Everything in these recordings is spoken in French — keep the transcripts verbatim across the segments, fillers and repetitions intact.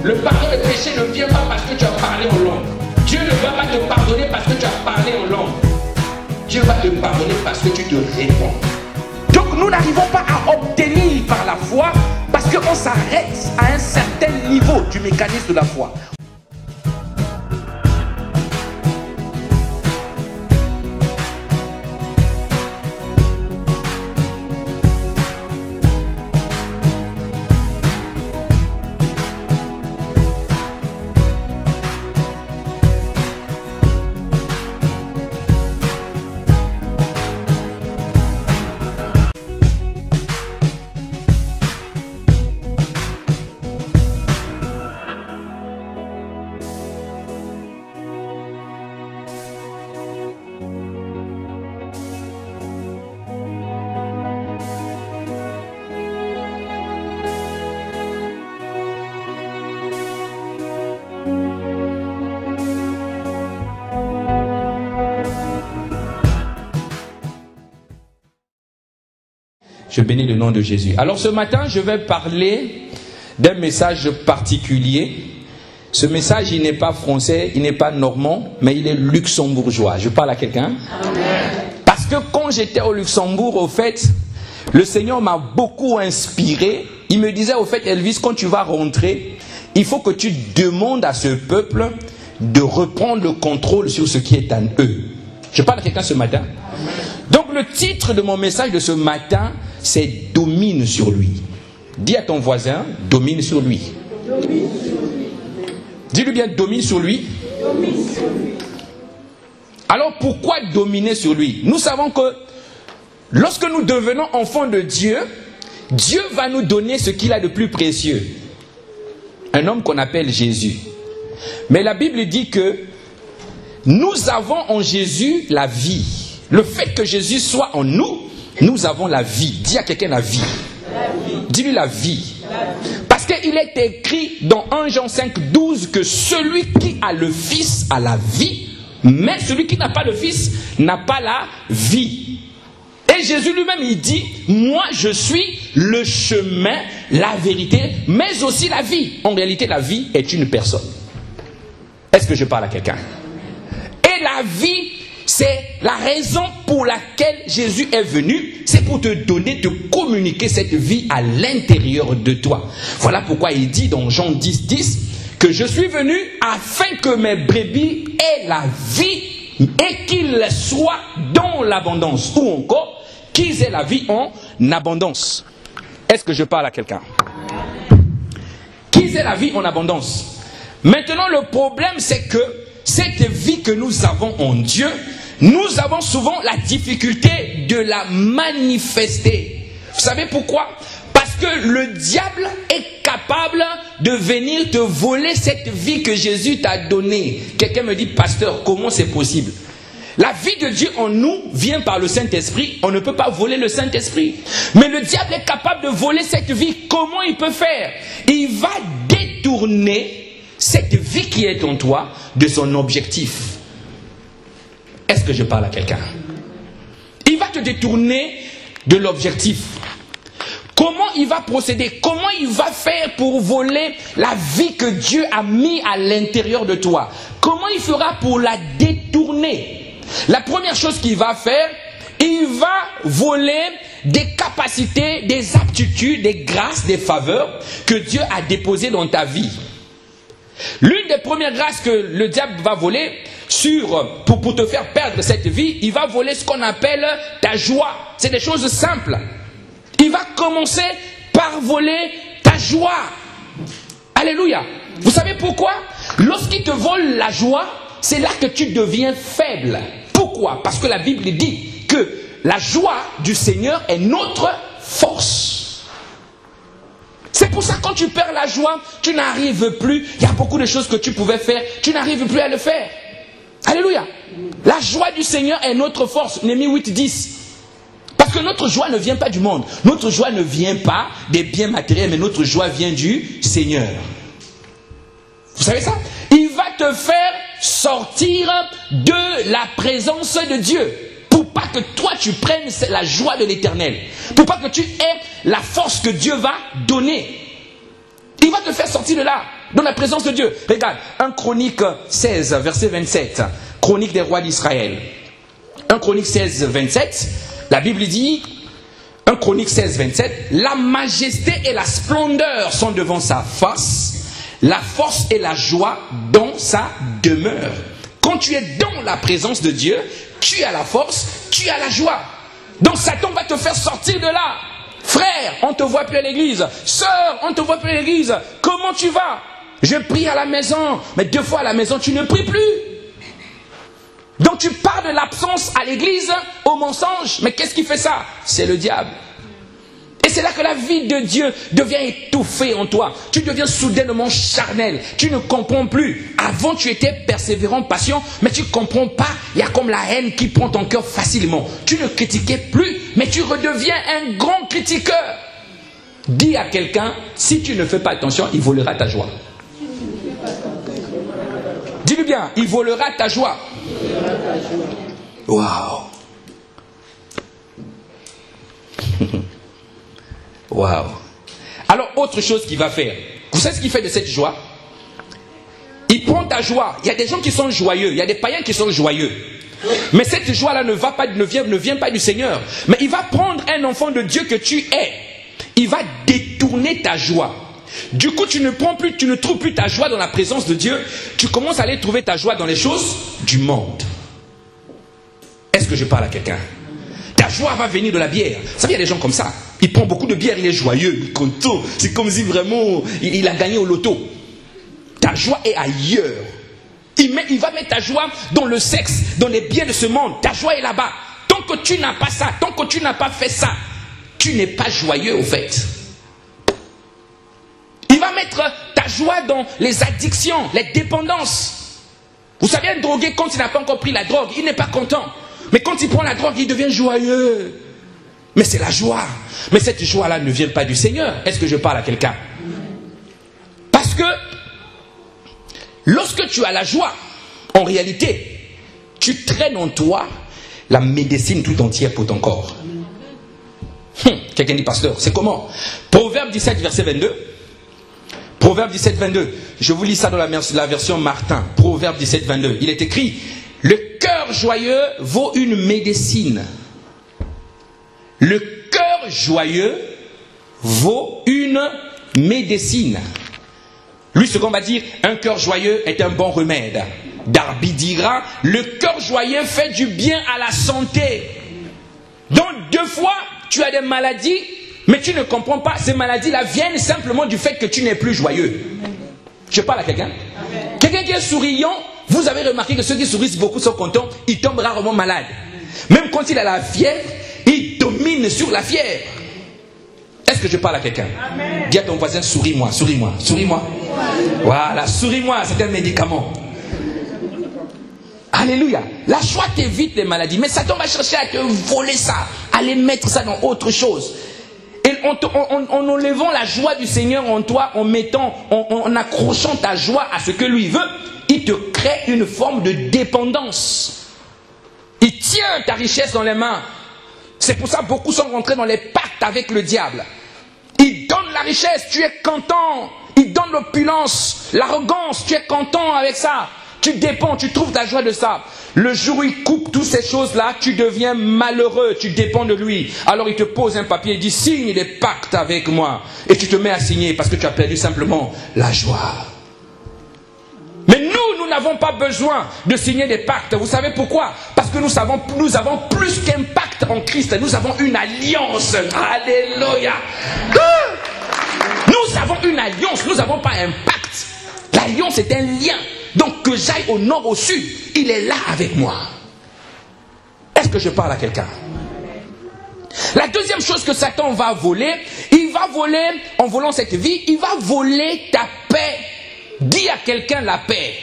Le pardon de péché ne vient pas parce que tu as parlé en langue. Dieu ne va pas te pardonner parce que tu as parlé en langue. Dieu va te pardonner parce que tu te réponds. Donc nous n'arrivons pas à obtenir par la foi parce qu'on s'arrête à un certain niveau du mécanisme de la foi. Je bénis le nom de Jésus. Alors ce matin, je vais parler d'un message particulier. Ce message, il n'est pas français, il n'est pas normand, mais il est luxembourgeois. Je parle à quelqu'un. Parce que quand j'étais au Luxembourg, au fait, le Seigneur m'a beaucoup inspiré. Il me disait, au fait, Elvis, quand tu vas rentrer, il faut que tu demandes à ce peuple de reprendre le contrôle sur ce qui est en eux. Je parle à quelqu'un ce matin. Donc le titre de mon message de ce matin, c'est « Domine sur lui ». Dis à ton voisin, domine sur lui. Dis-lui bien, domine sur lui. Domine sur lui. Alors pourquoi dominer sur lui? Nous savons que lorsque nous devenons enfants de Dieu, Dieu va nous donner ce qu'il a de plus précieux. Un homme qu'on appelle Jésus. Mais la Bible dit que nous avons en Jésus la vie. Le fait que Jésus soit en nous, nous avons la vie. Dis à quelqu'un la vie. Dis-lui la vie. Parce qu'il est écrit dans un Jean cinq, douze que celui qui a le Fils a la vie, mais celui qui n'a pas le Fils n'a pas la vie. Et Jésus lui-même, il dit, moi je suis le chemin, la vérité, mais aussi la vie. En réalité, la vie est une personne. Est-ce que je parle à quelqu'un? Et la vie, c'est la raison pour laquelle Jésus est venu, c'est pour te donner, te communiquer cette vie à l'intérieur de toi. Voilà pourquoi il dit dans Jean dix, dix, que je suis venu afin que mes brebis aient la vie et qu'ils soient dans l'abondance. Ou encore, qu'ils aient la vie en abondance. Est-ce que je parle à quelqu'un? Qu'ils aient la vie en abondance. Maintenant, le problème, c'est que cette vie que nous avons en Dieu, nous avons souvent la difficulté de la manifester. Vous savez pourquoi? Parce que le diable est capable de venir te voler cette vie que Jésus t'a donnée. Quelqu'un me dit, pasteur, comment c'est possible? La vie de Dieu en nous vient par le Saint-Esprit. On ne peut pas voler le Saint-Esprit. Mais le diable est capable de voler cette vie. Comment il peut faire? Il va détourner cette vie qui est en toi de son objectif. Est-ce que je parle à quelqu'un? Il va te détourner de l'objectif. Comment il va procéder? Comment il va faire pour voler la vie que Dieu a mis à l'intérieur de toi? Comment il fera pour la détourner? La première chose qu'il va faire, il va voler des capacités, des aptitudes, des grâces, des faveurs que Dieu a déposées dans ta vie. L'une des premières grâces que le diable va voler sur, pour, pour te faire perdre cette vie, il va voler ce qu'on appelle ta joie. C'est des choses simples. Il va commencer par voler ta joie. Alléluia. Vous savez pourquoi? Lorsqu'il te vole la joie, c'est là que tu deviens faible. Pourquoi? Parce que la Bible dit que la joie du Seigneur est notre force. C'est pour ça que quand tu perds la joie, tu n'arrives plus. Il y a beaucoup de choses que tu pouvais faire, tu n'arrives plus à le faire. Alléluia. La joie du Seigneur est notre force. Néhémie huit, dix. Parce que notre joie ne vient pas du monde. Notre joie ne vient pas des biens matériels, mais notre joie vient du Seigneur. Vous savez ça? Il va te faire sortir de la présence de Dieu. Pour pas que toi tu prennes la joie de l'Éternel. Pour pas que tu aies la force que Dieu va donner. Il va te faire sortir de là. dans la présence de Dieu. Regarde, un Chronique seize, verset vingt-sept. Chronique des rois d'Israël. un Chronique seize, vingt-sept. La Bible dit, un Chronique seize, vingt-sept. La majesté et la splendeur sont devant sa face. La force et la joie dans sa demeure. Quand tu es dans la présence de Dieu, tu as la force, tu as la joie. Donc Satan va te faire sortir de là. Frère, on ne te voit plus à l'église. Sœur, on ne te voit plus à l'église. Comment tu vas? Je prie à la maison. Mais deux fois à la maison, tu ne pries plus. Donc tu pars de l'absence à l'église au mensonge. Mais qu'est-ce qui fait ça? C'est le diable. Et c'est là que la vie de Dieu devient étouffée en toi. Tu deviens soudainement charnel. Tu ne comprends plus. Avant, tu étais persévérant, patient, mais tu ne comprends pas. Il y a comme la haine qui prend ton cœur facilement. Tu ne critiquais plus, mais tu redeviens un grand critiqueur. Dis à quelqu'un, si tu ne fais pas attention, il volera ta joie. Dis-lui bien, il volera ta joie. Waouh. Waouh. Alors, autre chose qu'il va faire. Vous savez ce qu'il fait de cette joie? Il prend ta joie. Il y a des gens qui sont joyeux. Il y a des païens qui sont joyeux. Mais cette joie-là ne va pas, ne vient, ne vient pas du Seigneur. Mais il va prendre un enfant de Dieu que tu es. Il va détourner ta joie. Du coup, tu ne prends plus, tu ne trouves plus ta joie dans la présence de Dieu. Tu commences à aller trouver ta joie dans les choses du monde. Est-ce que je parle à quelqu'un? Ta joie va venir de la bière. Vous savez, il y a des gens comme ça. Il prend beaucoup de bière, il est joyeux, il est content. C'est comme si vraiment il, il a gagné au loto. Ta joie est ailleurs. Il, met, il va mettre ta joie dans le sexe, dans les biens de ce monde. Ta joie est là-bas. Tant que tu n'as pas ça, tant que tu n'as pas fait ça, tu n'es pas joyeux au fait. Il va mettre ta joie dans les addictions, les dépendances. Vous savez, un drogué, quand il n'a pas encore pris la drogue, il n'est pas content. Mais quand il prend la drogue, il devient joyeux. Mais c'est la joie. Mais cette joie-là ne vient pas du Seigneur. Est-ce que je parle à quelqu'un? Parce que lorsque tu as la joie, en réalité, tu traînes en toi la médecine tout entière pour ton corps. Hum, quelqu'un dit, pasteur, c'est comment? Proverbe dix-sept, verset vingt-deux. Proverbe dix-sept, vingt-deux. Je vous lis ça dans la, la version Martin. Proverbe dix-sept, vingt-deux. Il est écrit, le cœur joyeux vaut une médecine. Le cœur joyeux vaut une médecine. Lui, ce qu'on va dire, un cœur joyeux est un bon remède. Darby dira, le cœur joyeux fait du bien à la santé. Donc, deux fois, tu as des maladies, mais tu ne comprends pas. Ces maladies-là viennent simplement du fait que tu n'es plus joyeux. Je parle à quelqu'un. Quelqu'un qui est souriant, vous avez remarqué que ceux qui sourient beaucoup sont contents, ils tombent rarement malades. Même quand il a la fièvre, il domine sur la fièvre. Est-ce que je parle à quelqu'un? Dis à ton voisin, souris-moi, souris-moi, souris-moi. Voilà, souris-moi, c'est un médicament. Alléluia. La joie t'évite les maladies. Mais Satan va chercher à te voler ça, à aller mettre ça dans autre chose. Et en, en, en enlevant la joie du Seigneur en toi, en mettant, en, en accrochant ta joie à ce que lui veut, il te crée une forme de dépendance. Il tient ta richesse dans les mains. C'est pour ça que beaucoup sont rentrés dans les pactes avec le diable. Il donne la richesse, tu es content. Il donne l'opulence, l'arrogance, tu es content avec ça. Tu dépends, tu trouves ta joie de ça. Le jour où il coupe toutes ces choses-là, tu deviens malheureux, tu dépends de lui. Alors il te pose un papier et dit, signe des pactes avec moi. Et tu te mets à signer parce que tu as perdu simplement la joie. Mais nous, nous n'avons pas besoin de signer des pactes. Vous savez pourquoi? Parce que nous savons, nous avons plus qu'un pacte en Christ. Nous avons une alliance. Alléluia. Nous avons une alliance. Nous n'avons pas un pacte. L'alliance est un lien. Donc que j'aille au nord, au sud, il est là avec moi. Est-ce que je parle à quelqu'un? La deuxième chose que Satan va voler, il va voler, en volant cette vie, il va voler ta paix. Dis à quelqu'un la paix.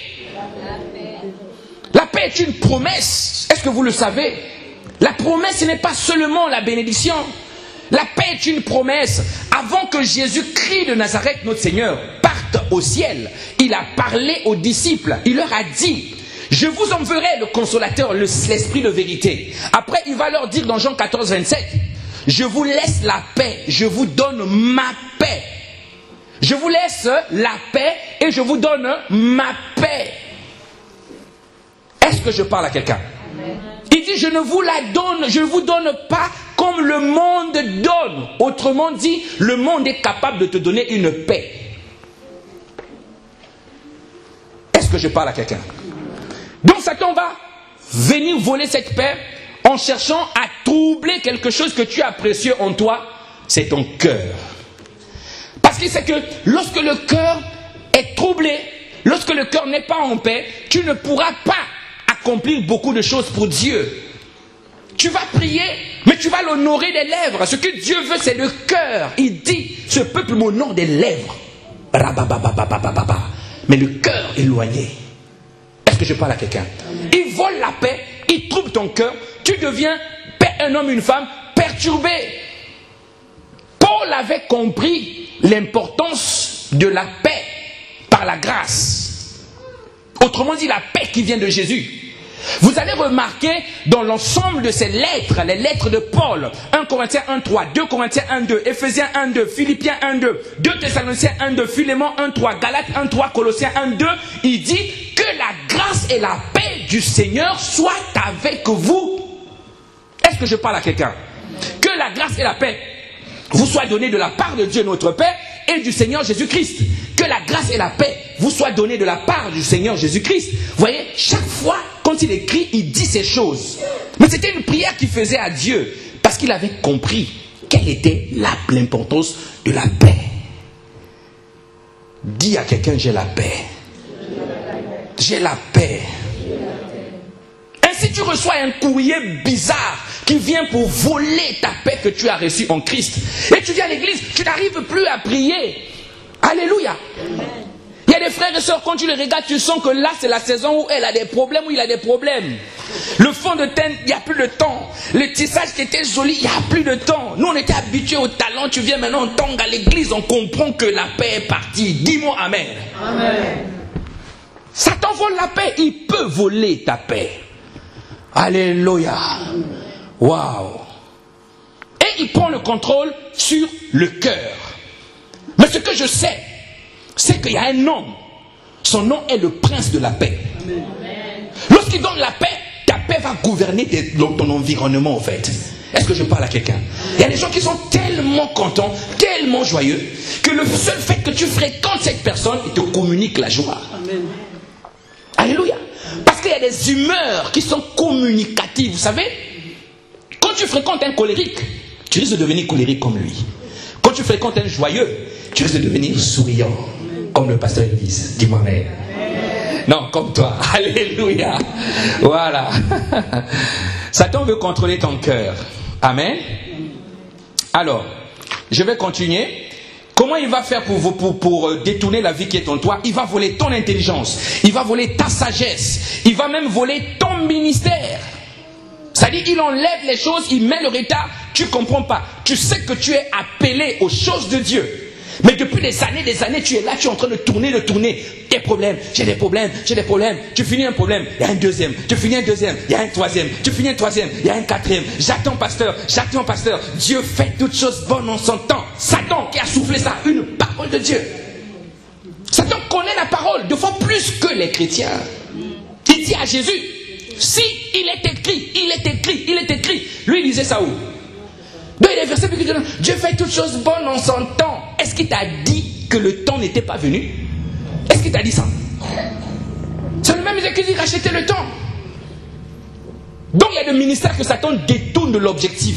La paix est une promesse. Est-ce que vous le savez? La promesse, ce n'est pas seulement la bénédiction. La paix est une promesse. Avant que Jésus-Christ de Nazareth, notre Seigneur, parte au ciel, il a parlé aux disciples. Il leur a dit, je vous enverrai le consolateur, l'esprit de vérité. Après, il va leur dire dans Jean quatorze, vingt-sept, je vous laisse la paix, je vous donne ma paix. je vous laisse la paix et je vous donne ma paix. Est-ce que je parle à quelqu'un? Il dit, je ne vous la donne, je ne vous donne pas comme le monde donne. Autrement dit, le monde est capable de te donner une paix. Est-ce que je parle à quelqu'un? Donc Satan va venir voler cette paix en cherchant à troubler quelque chose que tu as précieux en toi, c'est ton cœur. Parce qu'il sait que lorsque le cœur est troublé, lorsque le cœur n'est pas en paix, tu ne pourras pas accomplir beaucoup de choses pour Dieu. Tu vas prier, mais tu vas l'honorer des lèvres. Ce que Dieu veut, c'est le cœur. Il dit, ce peuple m'honore des lèvres. Mais le cœur éloigné. Est-ce que je parle à quelqu'un? Il vole la paix, il trouble ton cœur, tu deviens un homme, une femme perturbé. Paul avait compris l'importance de la paix par la grâce. Autrement dit, la paix qui vient de Jésus. Vous allez remarquer dans l'ensemble de ces lettres, les lettres de Paul, un Corinthiens un trois, deux Corinthiens un deux, Éphésiens un deux, Philippiens un deux, deux Thessaloniciens un deux, Philémon un trois, Galates un trois, Colossiens un deux, il dit que la grâce et la paix du Seigneur soient avec vous. Est-ce que je parle à quelqu'un? Que la grâce et la paix vous soient données de la part de Dieu notre Père et du Seigneur Jésus-Christ. Que la grâce et la paix vous soient données de la part du Seigneur Jésus-Christ. Vous voyez, chaque fois, quand il écrit, il dit ces choses. Mais c'était une prière qu'il faisait à Dieu, parce qu'il avait compris quelle était l'importance de la paix. Dis à quelqu'un, j'ai la paix. J'ai la paix. Ainsi tu reçois un courrier bizarre qui vient pour voler ta paix que tu as reçue en Christ. Et tu viens à l'église, tu n'arrives plus à prier. Alléluia. Il y a des frères et sœurs, quand tu les regardes, tu sens que là, c'est la saison où elle a des problèmes, où il a des problèmes. Le fond de teint, il n'y a plus de temps. Le tissage qui était joli, il n'y a plus de temps. Nous, on était habitués au talent. Tu viens maintenant, on tombe à l'église, on comprend que la paix est partie. Dis-moi amen. Amen. Satan vole la paix, il peut voler ta paix. Alléluia. Waouh. Et il prend le contrôle sur le cœur. Mais ce que je sais, c'est qu'il y a un homme. Son nom est le prince de la paix. Lorsqu'il donne la paix, ta paix va gouverner ton environnement en fait. Est-ce que je parle à quelqu'un? Il y a des gens qui sont tellement contents, tellement joyeux, que le seul fait que tu fréquentes cette personne, il te communique la joie. Amen. Alléluia. Parce qu'il y a des humeurs qui sont communicatives. Vous savez, quand tu fréquentes un colérique, tu risques de devenir colérique comme lui. Quand tu fréquentes un joyeux, tu risques de devenir souriant, comme le pasteur Elvis. Dis-moi amen. Non, comme toi. Alléluia. Voilà. Satan veut contrôler ton cœur. Amen. Alors, je vais continuer. Comment il va faire pour, vous, pour, pour détourner la vie qui est en toi? Il va voler ton intelligence. Il va voler ta sagesse. Il va même voler ton ministère. C'est-à-dire qu'il enlève les choses, il met le retard. Tu ne comprends pas. Tu sais que tu es appelé aux choses de Dieu. Mais depuis des années, des années, tu es là, tu es en train de tourner, de tourner. Tes problèmes, j'ai des problèmes, j'ai des problèmes. Tu finis un problème, il y a un deuxième. Tu finis un deuxième, il y a un troisième. Tu finis un troisième, il y a un quatrième. J'attends pasteur, j'attends pasteur. Dieu fait toutes choses bonnes en son temps. Satan qui a soufflé ça, une parole de Dieu. Satan connaît la parole deux fois plus que les chrétiens. Il dit à Jésus, si il est écrit, il est écrit, il est écrit. Lui il disait ça où? Dans les versets qui disent, Dieu fait toutes choses bonnes en son temps. Est-ce qu'il t'a dit que le temps n'était pas venu? Est-ce qu'il t'a dit ça? C'est le même qui dit racheter le temps. Donc il y a des ministères que Satan détourne de l'objectif.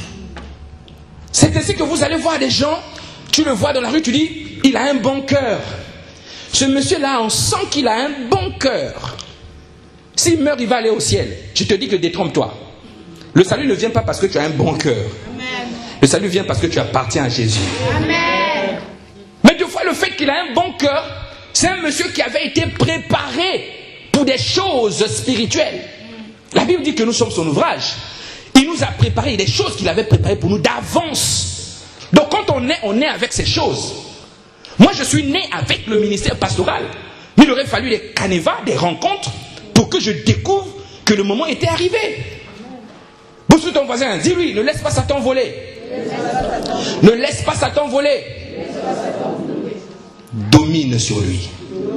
C'est ainsi que vous allez voir des gens, tu le vois dans la rue, tu dis, il a un bon cœur. Ce monsieur-là, on sent qu'il a un bon cœur. S'il meurt, il va aller au ciel. Je te dis que détrompe-toi. Le salut ne vient pas parce que tu as un bon cœur. Le salut vient parce que tu appartiens à Jésus. Amen. Mais deux fois, le fait qu'il a un bon cœur, c'est un monsieur qui avait été préparé pour des choses spirituelles. La Bible dit que nous sommes son ouvrage. Il nous a préparé des choses qu'il avait préparées pour nous d'avance. Donc quand on est, on est avec ces choses. Moi, je suis né avec le ministère pastoral. Mais il aurait fallu des canevas, des rencontres, pour que je découvre que le moment était arrivé. Pousse ton voisin, dis-lui, ne laisse pas Satan voler. Ne laisse pas Satan voler. domine sur lui.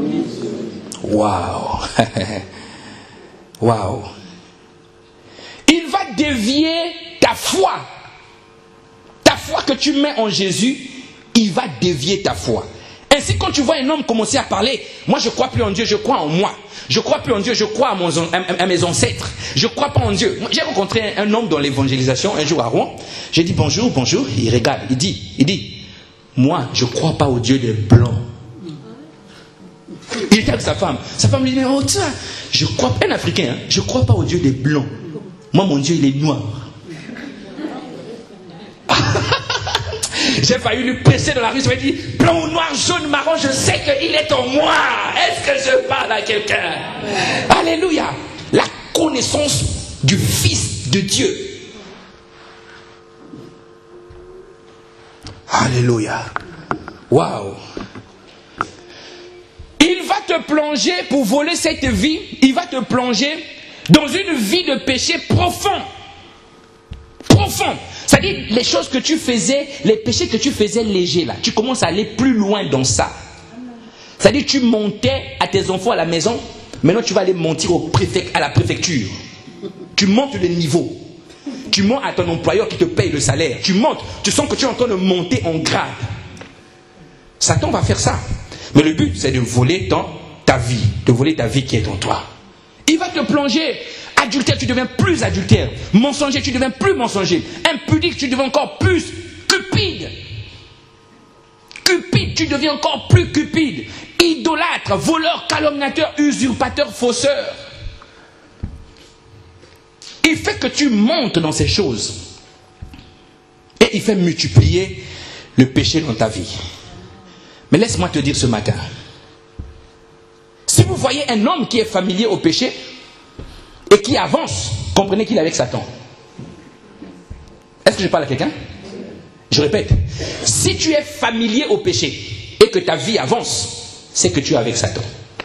Waouh. Waouh. Il va dévier ta foi. Ta foi que tu mets en Jésus, il va dévier ta foi. Ainsi, quand tu vois un homme commencer à parler, moi je crois plus en Dieu, je crois en moi. Je crois plus en Dieu, je crois à, mon, à, à mes ancêtres. Je crois pas en Dieu. J'ai rencontré un, un homme dans l'évangélisation un jour à Rouen. J'ai dit bonjour, bonjour. Il regarde, il dit, il dit, moi je crois pas au Dieu des blancs. Il était avec sa femme. Sa femme lui dit, oh ça, je crois, un Africain, hein, je crois pas au Dieu des blancs. Moi mon Dieu il est noir. J'ai failli lui presser dans la rue, je lui ai dit, blanc, noir, jaune, marron, je sais qu'il est en moi. Est-ce que je parle à quelqu'un? Alléluia. La connaissance du Fils de Dieu. Alléluia. Waouh. Il va te plonger pour voler cette vie, il va te plonger dans une vie de péché profond. Profond. C'est-à-dire, les choses que tu faisais, les péchés que tu faisais légers là, tu commences à aller plus loin dans ça. C'est-à-dire, tu montais à tes enfants à la maison, maintenant tu vas aller monter au préfect, à la préfecture. Tu montes le niveau. Tu montes à ton employeur qui te paye le salaire. Tu montes, tu sens que tu es en train de monter en grade. Satan va faire ça. Mais le but, c'est de voler dans ta vie, de voler ta vie qui est en toi. Il va te plonger. Adultère, tu deviens plus adultère. Mensonger, tu deviens plus mensonger. Impudique, tu deviens encore plus cupide. Cupide, tu deviens encore plus cupide. Idolâtre, voleur, calomniateur, usurpateur, fausseur. Il fait que tu montes dans ces choses. Et il fait multiplier le péché dans ta vie. Mais laisse-moi te dire ce matin. Si vous voyez un homme qui est familier au péché, et qui avance, comprenez qu'il est avec Satan. Est-ce que je parle à quelqu'un? Je répète, si tu es familier au péché et que ta vie avance, c'est que tu es avec Satan.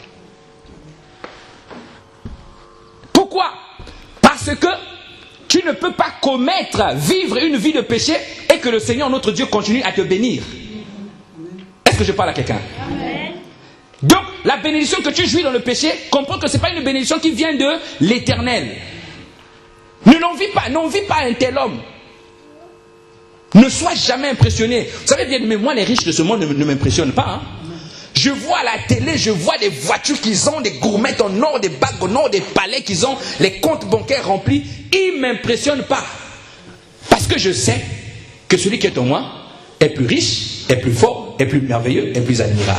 Pourquoi? Parce que tu ne peux pas commettre, vivre une vie de péché et que le Seigneur notre Dieu continue à te bénir. Est-ce que je parle à quelqu'un? Donc, la bénédiction que tu jouis dans le péché, comprends que ce n'est pas une bénédiction qui vient de l'Éternel. Ne l'envie pas, n'envie pas un tel homme. Ne sois jamais impressionné. Vous savez bien, mais moi, les riches de ce monde ne, ne m'impressionnent pas. Hein. Je vois à la télé, je vois des voitures qu'ils ont, des gourmettes en or, des bagues en or, des palais qu'ils ont, les comptes bancaires remplis. Ils ne m'impressionnent pas. Parce que je sais que celui qui est en moi est plus riche, est plus fort, est plus merveilleux, est plus admirable.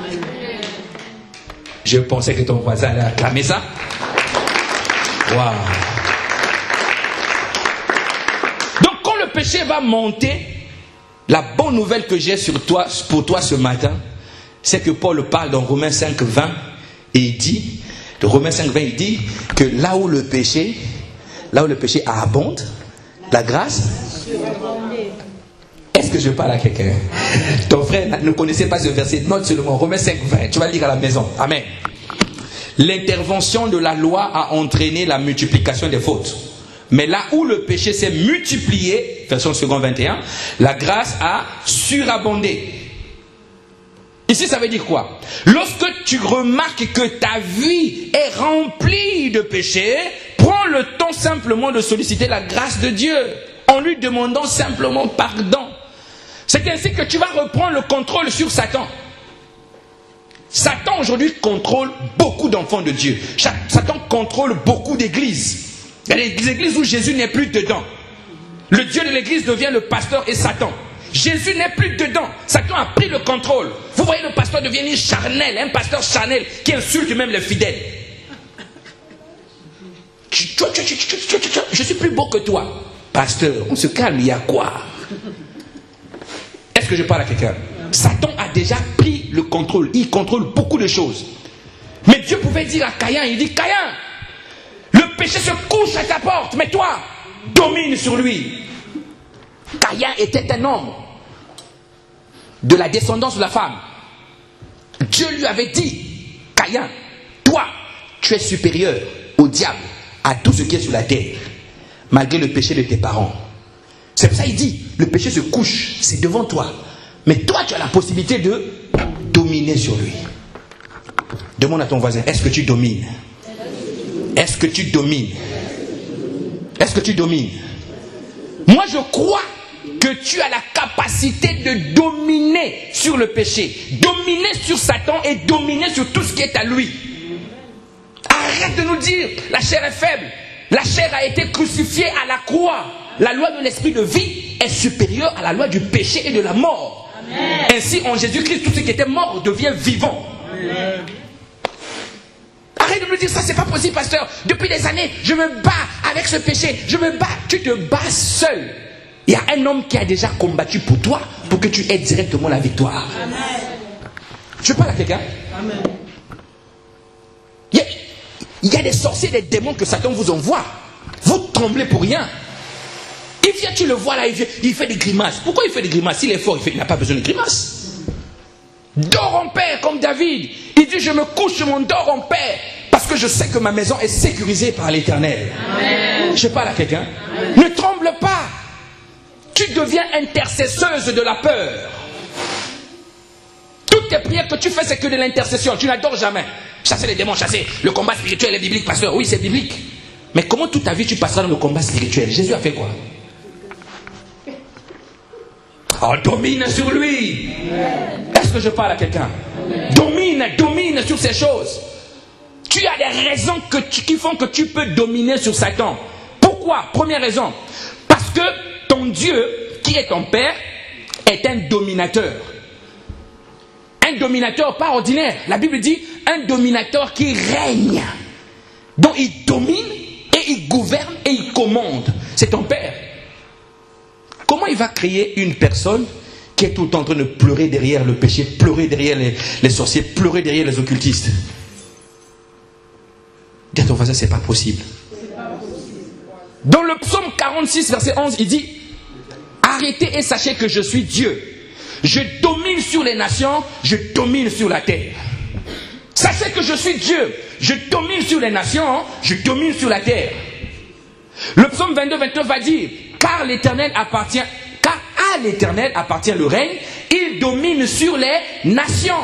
Je pensais que ton voisin allait acclamer ça. Waouh. Donc quand le péché va monter, la bonne nouvelle que j'ai sur toi, pour toi ce matin, c'est que Paul parle dans Romains cinq, vingt, et il dit, de Romains cinq, vingt, il dit que là où le péché, là où le péché abonde, la grâce. Est-ce que je parle à quelqu'un? Ton frère ne connaissait pas ce verset. Note seulement Romains cinq, vingt. Tu vas lire à la maison. Amen. L'intervention de la loi a entraîné la multiplication des fautes. Mais là où le péché s'est multiplié, version second vingt et un, la grâce a surabondé. Ici, ça veut dire quoi? Lorsque tu remarques que ta vie est remplie de péchés, prends le temps simplement de solliciter la grâce de Dieu en lui demandant simplement pardon. C'est ainsi que tu vas reprendre le contrôle sur Satan. Satan aujourd'hui contrôle beaucoup d'enfants de Dieu. Satan contrôle beaucoup d'églises. Il y a des églises où Jésus n'est plus dedans. Le Dieu de l'église devient le pasteur et Satan. Jésus n'est plus dedans. Satan a pris le contrôle. Vous voyez, le pasteur devient charnel, un pasteur charnel qui insulte même les fidèles. Je suis plus beau que toi. Pasteur, on se calme, il y a quoi? Est-ce que je parle à quelqu'un? Satan a déjà pris le contrôle. Il contrôle beaucoup de choses. Mais Dieu pouvait dire à Caïn, il dit, Caïn, le péché se couche à ta porte, mais toi, domine sur lui. Caïn était un homme de la descendance de la femme. Dieu lui avait dit, Caïn, toi, tu es supérieur au diable, à tout ce qui est sur la terre, malgré le péché de tes parents. C'est pour ça qu'il dit, le péché se couche, c'est devant toi. Mais toi, tu as la possibilité de dominer sur lui. Demande à ton voisin, est-ce que tu domines? Est-ce que tu domines? Est-ce que tu domines? Moi je crois que tu as la capacité de dominer sur le péché, dominer sur Satan et dominer sur tout ce qui est à lui. Arrête de nous dire, la chair est faible, la chair a été crucifiée à la croix. La loi de l'esprit de vie est supérieure à la loi du péché et de la mort. Amen. Ainsi, en Jésus-Christ, tout ce qui était mort devient vivant. Amen. Arrête de nous dire ça, c'est pas possible, pasteur. Depuis des années, je me bats avec ce péché. Je me bats. Tu te bats seul. Il y a un homme qui a déjà combattu pour toi, pour que tu aies directement la victoire. Amen. Je parle à quelqu'un. Amen. Il y a, il y a des sorciers, des démons que Satan vous envoie. Vous tremblez pour rien. Il vient, tu le vois là, il, vient, il fait des grimaces. Pourquoi il fait des grimaces? Il est fort, il, fait, il n'a pas besoin de grimaces. Dors en paix comme David. Il dit, je me couche, je m'endors en paix. Parce que je sais que ma maison est sécurisée par l'Éternel. Je parle à quelqu'un. Ne tremble pas. Tu deviens intercesseuse de la peur. Toutes tes prières que tu fais, c'est que de l'intercession. Tu n'adores jamais. Chasser les démons, chasser. Le combat spirituel est biblique, pasteur. Oui, c'est biblique. Mais comment toute ta vie tu passeras dans le combat spirituel? Jésus a fait quoi? Oh, domine sur lui. Est-ce que je parle à quelqu'un? Domine, domine sur ces choses. Tu as des raisons que tu, qui font que tu peux dominer sur Satan. Pourquoi? Première raison. Parce que ton Dieu, qui est ton Père, est un dominateur. Un dominateur pas ordinaire. La Bible dit un dominateur qui règne. Donc il domine et il gouverne et il commande. C'est ton Père. Comment il va créer une personne qui est tout le temps en train de pleurer derrière le péché, pleurer derrière les, les sorciers, pleurer derrière les occultistes? Dis à ton voisin, c'est pas possible. Dans le psaume quarante-six, verset onze, il dit: arrêtez et sachez que je suis Dieu. Je domine sur les nations, je domine sur la terre. Sachez que je suis Dieu. Je domine sur les nations, je domine sur la terre. Le psaume vingt-deux, vingt-neuf va dire: car l'Éternel appartient, car à l'Éternel appartient le règne, il domine sur les nations.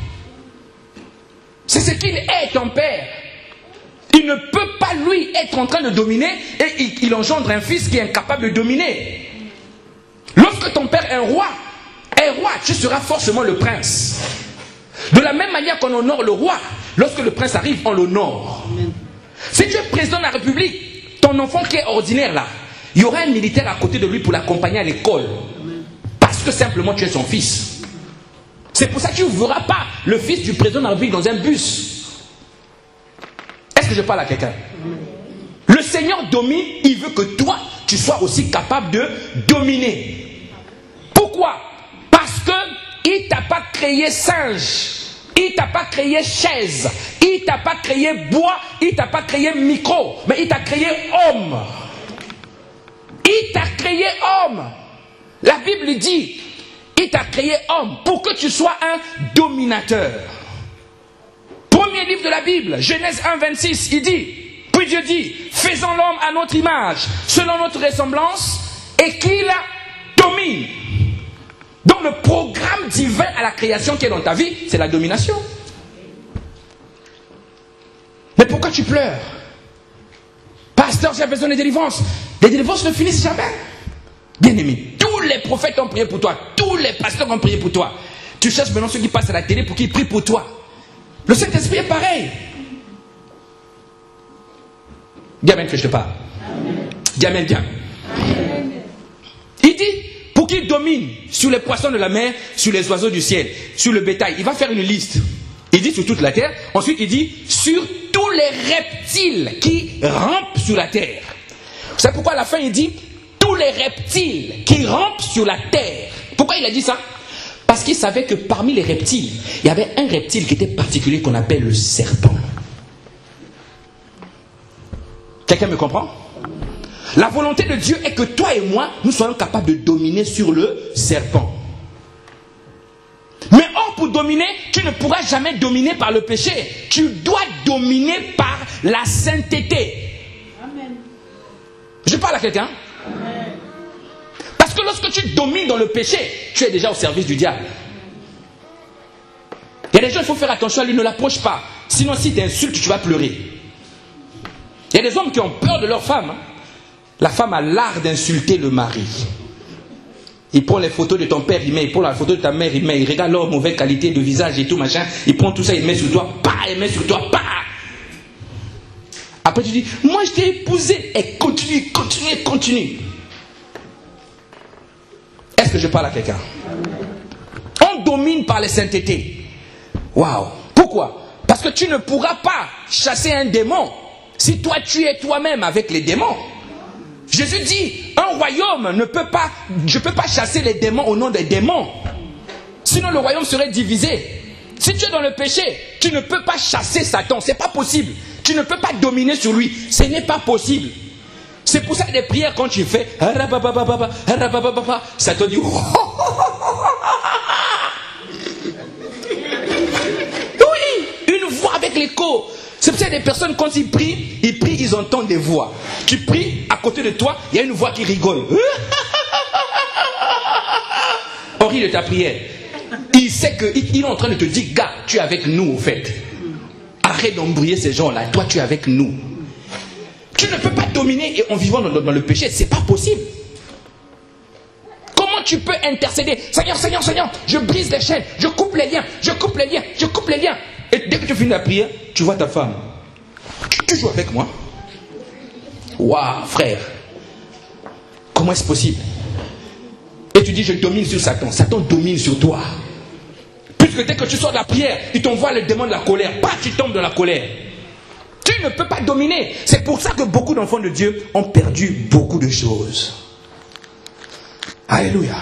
C'est ce qu'il est, ton Père. Il ne peut pas, lui, être en train de dominer et il, il engendre un fils qui est incapable de dominer. Lorsque ton père est un roi, un roi, tu seras forcément le prince. De la même manière qu'on honore le roi, lorsque le prince arrive, on l'honore. Si tu es président de la République, ton enfant qui est ordinaire là, il y aura un militaire à côté de lui pour l'accompagner à l'école. Parce que simplement tu es son fils. C'est pour ça que tu ne verras pas le fils du président de la République dans un bus. Est-ce que je parle à quelqu'un? Le Seigneur domine, il veut que toi, tu sois aussi capable de dominer. Pourquoi? Parce que il ne t'a pas créé singe, il ne t'a pas créé chaise, il ne t'a pas créé bois, il ne t'a pas créé micro, mais il t'a créé homme. Il t'a créé homme. La Bible dit, il t'a créé homme pour que tu sois un dominateur. Premier livre de la Bible, Genèse un, vingt-six, il dit, puis Dieu dit, faisons l'homme à notre image, selon notre ressemblance, et qu'il domine. Donc le programme divin à la création qui est dans ta vie, c'est la domination. Mais pourquoi tu pleures? Pasteur, j'ai besoin de délivrance. Les délivrances ne finissent jamais. Bien aimé, tous les prophètes ont prié pour toi, tous les pasteurs ont prié pour toi. Tu cherches maintenant ceux qui passent à la télé pour qu'ils prient pour toi. Le Saint-Esprit est pareil. Dis amen que je te parle. Dis amen, bien. Il dit, pour qu'il domine sur les poissons de la mer, sur les oiseaux du ciel, sur le bétail. Il va faire une liste. Il dit sur toute la terre. Ensuite, il dit sur tous les reptiles qui rampent sur la terre. Vous savez pourquoi à la fin, il dit tous les reptiles qui rampent sur la terre. Pourquoi il a dit ça? Parce qu'il savait que parmi les reptiles, il y avait un reptile qui était particulier qu'on appelle le serpent. Quelqu'un me comprend? La volonté de Dieu est que toi et moi, nous soyons capables de dominer sur le serpent. Mais or, pour dominer, tu ne pourras jamais dominer par le péché. Tu dois dominer par la sainteté. Amen. Je parle à quelqu'un? Amen. Parce que lorsque tu domines dans le péché, tu es déjà au service du diable. Il y a des gens, il faut faire attention à lui, ne l'approche pas. Sinon, si tu insultes, tu vas pleurer. Il y a des hommes qui ont peur de leur femme. Hein. La femme a l'art d'insulter le mari. Il prend les photos de ton père, il met, il prend la photo de ta mère, il met, il regarde leur mauvaise qualité de visage et tout, machin. Il prend tout ça, il met sur toi, bah, il met sur toi, bah. Après tu dis, moi je t'ai épousé. Et continue, continue, continue. Est-ce que je parle à quelqu'un? On domine par les saintetés. Waouh. Pourquoi? Parce que tu ne pourras pas chasser un démon si toi tu es toi-même avec les démons. Jésus dit, un royaume ne peut pas, je ne peux pas chasser les démons au nom des démons. Sinon le royaume serait divisé. Si tu es dans le péché, tu ne peux pas chasser Satan, c'est pas possible. Tu ne peux pas dominer sur lui, ce n'est pas possible. C'est pour ça que les prières quand tu fais, ça te dit, oui, une voix avec l'écho. C'est pour ça que les personnes quand ils prient, ils prient, ils entendent des voix. Tu pries, à côté de toi, il y a une voix qui rigole. On rit de ta prière. Il sait qu'il est en train de te dire, gars, tu es avec nous au fait. Arrête d'embrouiller ces gens-là, toi tu es avec nous. Tu ne peux pas dominer et en vivant dans, dans le péché, c'est pas possible. Comment tu peux intercéder? Seigneur, Seigneur, Seigneur, je brise les chaînes, je coupe les liens, je coupe les liens, je coupe les liens. Et dès que tu finis la prière, tu vois ta femme. Tu, tu joues avec moi? Waouh, frère. Comment est-ce possible? Et tu dis, je domine sur Satan. Satan domine sur toi. Puisque dès que tu sors de la prière, il t'envoie le démon de la colère. Pas, tu tombes dans la colère. Tu ne peux pas dominer. C'est pour ça que beaucoup d'enfants de Dieu ont perdu beaucoup de choses. Alléluia.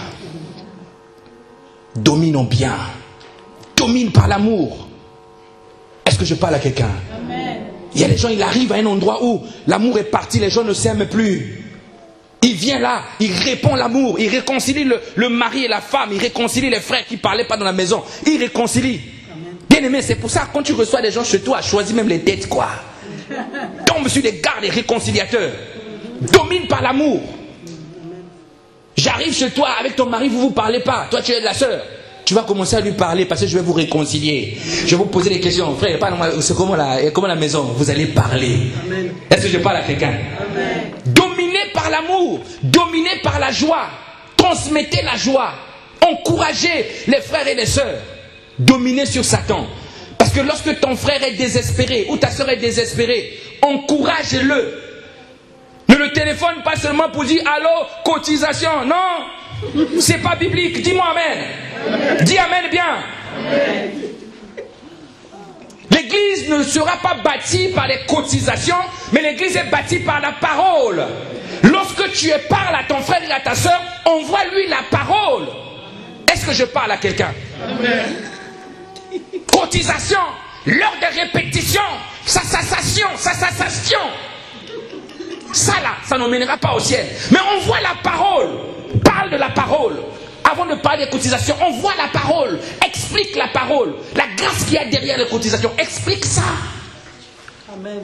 Dominons bien. Domine par l'amour. Est-ce que je parle à quelqu'un? Il y a des gens, ils arrivent à un endroit où l'amour est parti, les gens ne s'aiment plus. Il vient là, il répond l'amour, il réconcilie le, le mari et la femme, il réconcilie les frères qui ne parlaient pas dans la maison, il réconcilie. Bien aimé, c'est pour ça que quand tu reçois des gens chez toi, choisis même les dettes, quoi. Tombe sur des gardes et réconciliateurs. Domine par l'amour. J'arrive chez toi, avec ton mari, vous ne vous parlez pas. Toi, tu es de la sœur. Tu vas commencer à lui parler parce que je vais vous réconcilier. Je vais vous poser des questions. Frère, c'est comment la, comment la maison? Vous allez parler. Est-ce que je parle à quelqu'un? Dominez par l'amour. Dominez par la joie. Transmettez la joie. Encouragez les frères et les sœurs. Dominez sur Satan. Parce que lorsque ton frère est désespéré ou ta sœur est désespérée, encourage-le. Ne le téléphone pas seulement pour dire allô, cotisation. Non, c'est pas biblique. Dis-moi amen. Amen. Dis amen bien. L'église ne sera pas bâtie par les cotisations, mais l'église est bâtie par la parole. Lorsque tu parles à ton frère et à ta soeur, envoie-lui la parole. Est-ce que je parle à quelqu'un? Cotisation, l'heure de répétition, sassation, sassation. Ça là, ça n'emmènera pas au ciel. Mais envoie la parole. Parle de la parole. Avant de parler des cotisations, envoie la parole. Explique la parole. La grâce qu'il y a derrière les cotisations. Explique ça. Amen.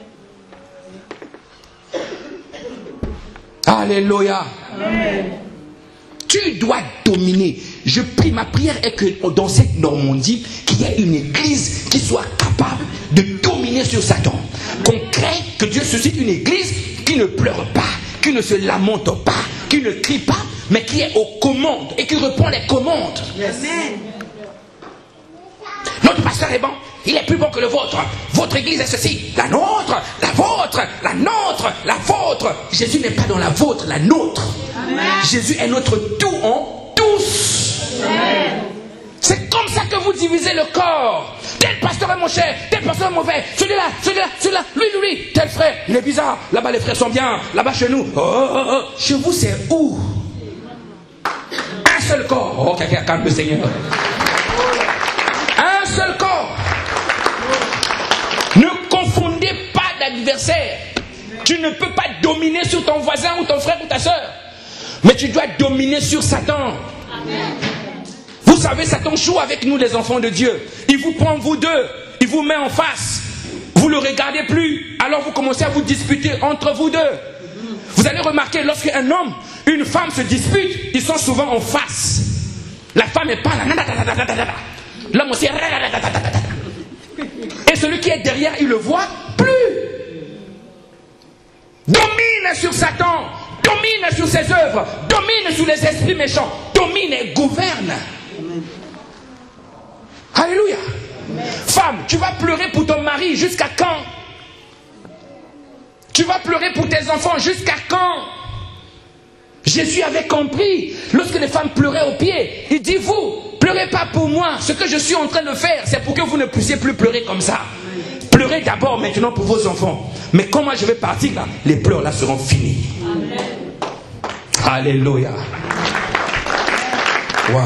Alléluia. Amen. Tu dois dominer. Je prie, ma prière est que dans cette Normandie, qu'il y ait une église qui soit capable de dominer sur Satan. Qu'on crée, que Dieu suscite une église qui ne pleure pas, qui ne se lamente pas, qui ne crie pas, mais qui est aux commandes et qui reprend les commandes. Amen. Notre pasteur est bon, il est plus bon que le vôtre. Votre église est ceci, la nôtre, la vôtre, la nôtre, la vôtre. Jésus n'est pas dans la vôtre, la nôtre. Amen. Jésus est notre tout en tous. Amen. C'est comme ça que vous divisez le corps. Tel pasteur est mon cher, tel pasteur est mauvais. Celui-là, celui-là, celui-là, lui, lui, lui. Tel frère, il est bizarre. Là-bas, les frères sont bien. Là-bas, chez nous. Oh, oh, oh. Chez vous, c'est où? Un seul corps. Oh, quelqu'un calme le Seigneur. Un seul corps. Ne confondez pas d'adversaire. Tu ne peux pas dominer sur ton voisin ou ton frère ou ta soeur. Mais tu dois dominer sur Satan. Amen. Vous savez, Satan joue avec nous les enfants de Dieu. Il vous prend vous deux, il vous met en face. Vous ne le regardez plus, alors vous commencez à vous disputer entre vous deux. Vous allez remarquer, lorsqu'un homme, une femme se disputent, ils sont souvent en face. La femme est pas là. L'homme aussi. Et celui qui est derrière, il le voit plus. Domine sur Satan, domine sur ses œuvres, domine sur les esprits méchants, domine et gouverne. Amen. Alléluia. Amen. Femme, tu vas pleurer pour ton mari jusqu'à quand? Tu vas pleurer pour tes enfants jusqu'à quand? Jésus avait compris, lorsque les femmes pleuraient aux pieds, il dit, vous, pleurez pas pour moi, ce que je suis en train de faire, c'est pour que vous ne puissiez plus pleurer comme ça. Pleurez d'abord maintenant pour vos enfants. Mais quand moi je vais partir là, les pleurs là seront finis. Amen. Alléluia. Wow.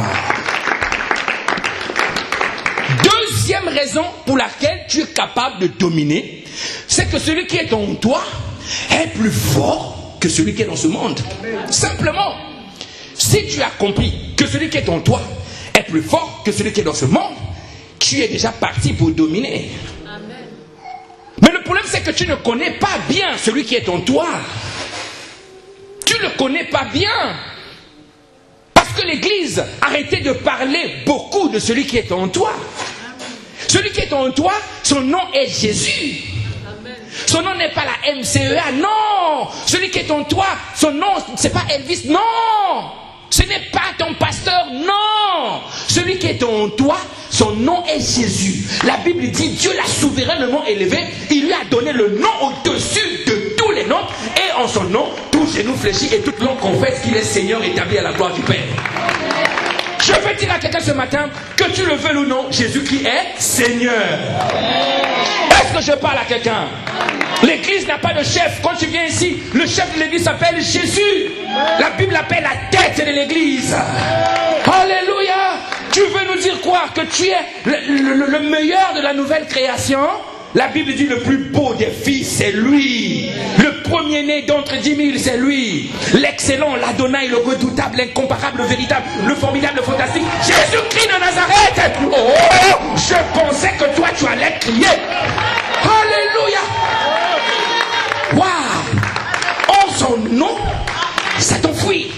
Deuxième raison pour laquelle tu es capable de dominer, c'est que celui qui est en toi est plus fort que celui qui est dans ce monde. Amen. Simplement, si tu as compris que celui qui est en toi est plus fort que celui qui est dans ce monde, tu es déjà parti pour dominer. Mais le problème, c'est que tu ne connais pas bien celui qui est en toi. Tu ne le connais pas bien. Parce que l'Église a arrêté de parler beaucoup de celui qui est en toi. Celui qui est en toi, son nom est Jésus. Son nom n'est pas la M C E A, non. Celui qui est en toi, son nom, c'est pas Elvis, non. Ce n'est pas ton pasteur, non. Celui qui est en toi, son nom est Jésus. La Bible dit, Dieu l'a souverainement élevé. Il lui a donné le nom au-dessus de tous les noms. Et en son nom, tout genou fléchit et toute langue confesse qu'il est Seigneur établi à la gloire du Père. Je veux dire à quelqu'un ce matin, que tu le veuilles ou non, Jésus qui est Seigneur. Est-ce que je parle à quelqu'un? L'église n'a pas de chef. Quand tu viens ici, le chef de l'église s'appelle Jésus. La Bible l'appelle la tête de l'église. Alléluia. Tu veux nous dire quoi? Que tu es le, le, le meilleur de la nouvelle création? La Bible dit le plus beau des fils, c'est lui. Le premier-né d'entre dix mille, c'est lui. L'excellent, l'Adonai, le redoutable, l'incomparable, le véritable, le formidable, le fantastique. Jésus-Christ de Nazareth. Oh, je pensais que toi, tu allais crier. Alléluia. Waouh. En son nom, ça t'enfuit.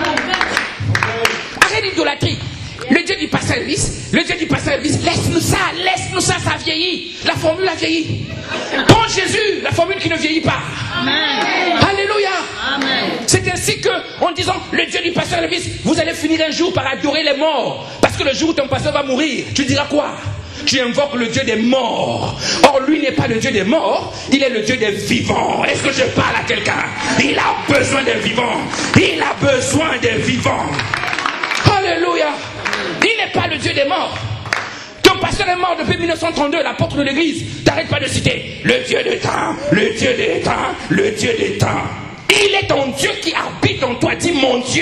Arrête l'idolâtrie. Le Dieu du pasteur Elvis, le Dieu du pasteur Elvis, laisse-nous ça, laisse-nous ça, ça vieillit. La formule a vieilli. Prends Jésus, la formule qui ne vieillit pas. Amen. Alléluia. Amen. C'est ainsi que, en disant, le Dieu du pasteur Elvis, vous allez finir un jour par adorer les morts. Parce que le jour où ton pasteur va mourir, tu diras quoi? Tu invoques le Dieu des morts. Or, lui n'est pas le Dieu des morts, il est le Dieu des vivants. Est-ce que je parle à quelqu'un? Il a besoin des vivants. Il a besoin des vivants. Alléluia. Il n'est pas le Dieu des morts. Ton pasteur est mort depuis mille neuf cent trente-deux, l'apôtre de l'église. T'arrêtes pas de citer le Dieu des temps, le Dieu des temps, le Dieu des temps. Il est ton Dieu qui habite en toi. Dis mon Dieu.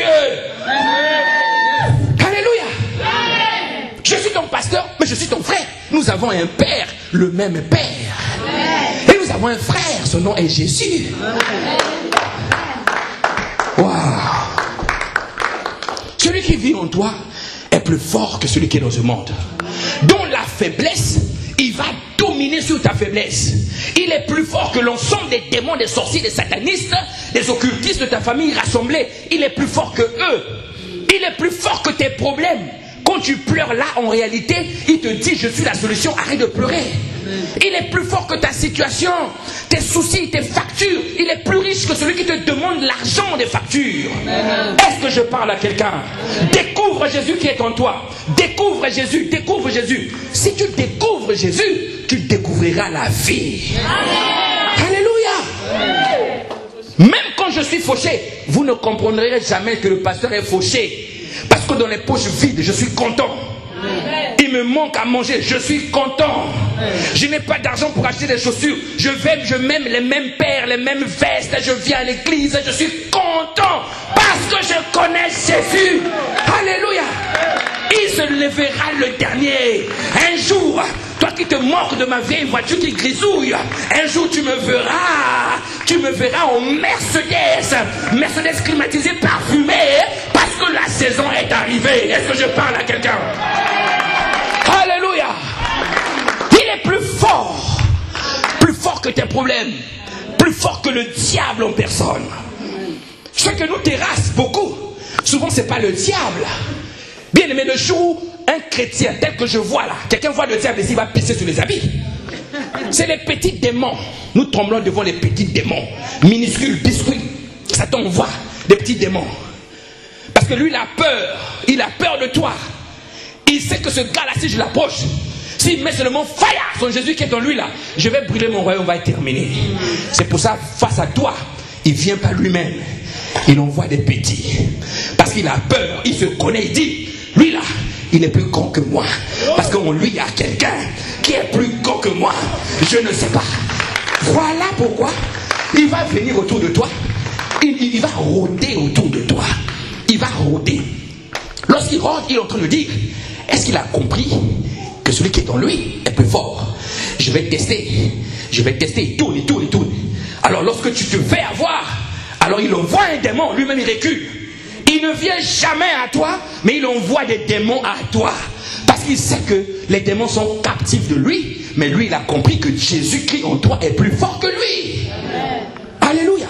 Alléluia. Je suis ton pasteur, mais je suis ton frère. Nous avons un père, le même père. Et nous avons un frère, son nom est Jésus. Waouh. Celui qui vit en toi est plus fort que celui qui est dans ce monde. Dont la faiblesse, il va dominer sur ta faiblesse. Il est plus fort que l'ensemble des démons, des sorciers, des satanistes, des occultistes de ta famille rassemblés. Il est plus fort que eux. Il est plus fort que tes problèmes. Quand tu pleures là, en réalité, il te dit, je suis la solution, arrête de pleurer. Il est plus fort que ta situation, tes soucis, tes factures. Il est plus riche que celui qui te demande l'argent des factures. Est-ce que je parle à quelqu'un? Découvre Jésus qui est en toi. Découvre Jésus, découvre Jésus. Si tu découvres Jésus, tu découvriras la vie. Alléluia. Même quand je suis fauché, vous ne comprendrez jamais que le pasteur est fauché. Parce que dans les poches vides, je suis content. Il me manque à manger, je suis content. Je n'ai pas d'argent pour acheter des chaussures. Je vais, je mets les mêmes paires, les mêmes vestes. Je viens à l'église, je suis content. Parce que je connais Jésus. Alléluia. Il se lèvera le dernier. Un jour, toi qui te moques de ma vieille voiture qui grisouille, un jour tu me verras. Tu me verras en Mercedes. Mercedes climatisée, parfumée. Parce que la saison est arrivée. Est-ce que je parle à quelqu'un? Alléluia. Il est plus fort. Plus fort que tes problèmes. Plus fort que le diable en personne. Ce que nous terrasse beaucoup, souvent c'est pas le diable. Bien aimé, le jour où un chrétien tel que je vois là, quelqu'un voit le diable ici, il va pisser sur les habits. C'est les petits démons. Nous tremblons devant les petits démons. Minuscules, biscuits. Satan, on voit des petits démons. Parce que lui, il a peur. Il a peur de toi. Il sait que ce gars-là, si je l'approche, s'il met seulement fire, son Jésus qui est en lui là, je vais brûler mon royaume, va être terminé. C'est pour ça, face à toi, il ne vient pas lui-même. Il envoie des petits. Parce qu'il a peur, il se connaît, il dit, lui là, il est plus grand que moi. Parce qu'en lui, il y a quelqu'un qui est plus grand que moi. Je ne sais pas. Voilà pourquoi il va venir autour de toi. Il, il, il va rôder autour de toi. Il va rôder. Lorsqu'il rôde, il est en train de dire, est-ce qu'il a compris que celui qui est en lui est plus fort? Je vais tester. Je vais tester. Il tourne, il tourne, il tourne. Alors lorsque tu te fais avoir, alors il envoie un démon. Lui-même, il recule. Il ne vient jamais à toi, mais il envoie des démons à toi. Parce qu'il sait que les démons sont captifs de lui, mais lui, il a compris que Jésus-Christ en toi est plus fort que lui. Amen. Alléluia.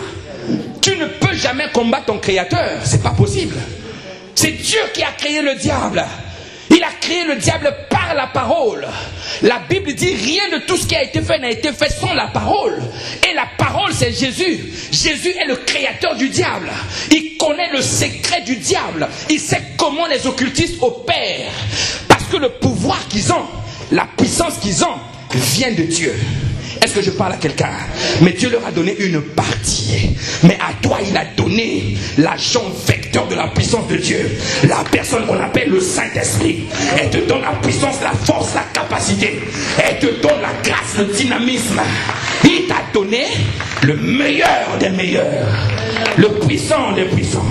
Tu ne peux jamais combattre ton créateur, c'est pas possible. C'est Dieu qui a créé le diable. Il a créé le diable par la parole. La Bible dit rien de tout ce qui a été fait n'a été fait sans la parole. Et la parole, c'est Jésus. Jésus est le créateur du diable. Il connaît le secret du diable. Il sait comment les occultistes opèrent. Parce que le pouvoir qu'ils ont, la puissance qu'ils ont, vient de Dieu. Est-ce que je parle à quelqu'un? Mais Dieu leur a donné une partie. Mais à toi, il a donné l'agent vecteur de la puissance de Dieu. La personne qu'on appelle le Saint-Esprit. Elle te donne la puissance, la force, la capacité. Elle te donne la grâce, le dynamisme. Il t'a donné le meilleur des meilleurs. Le puissant des puissants.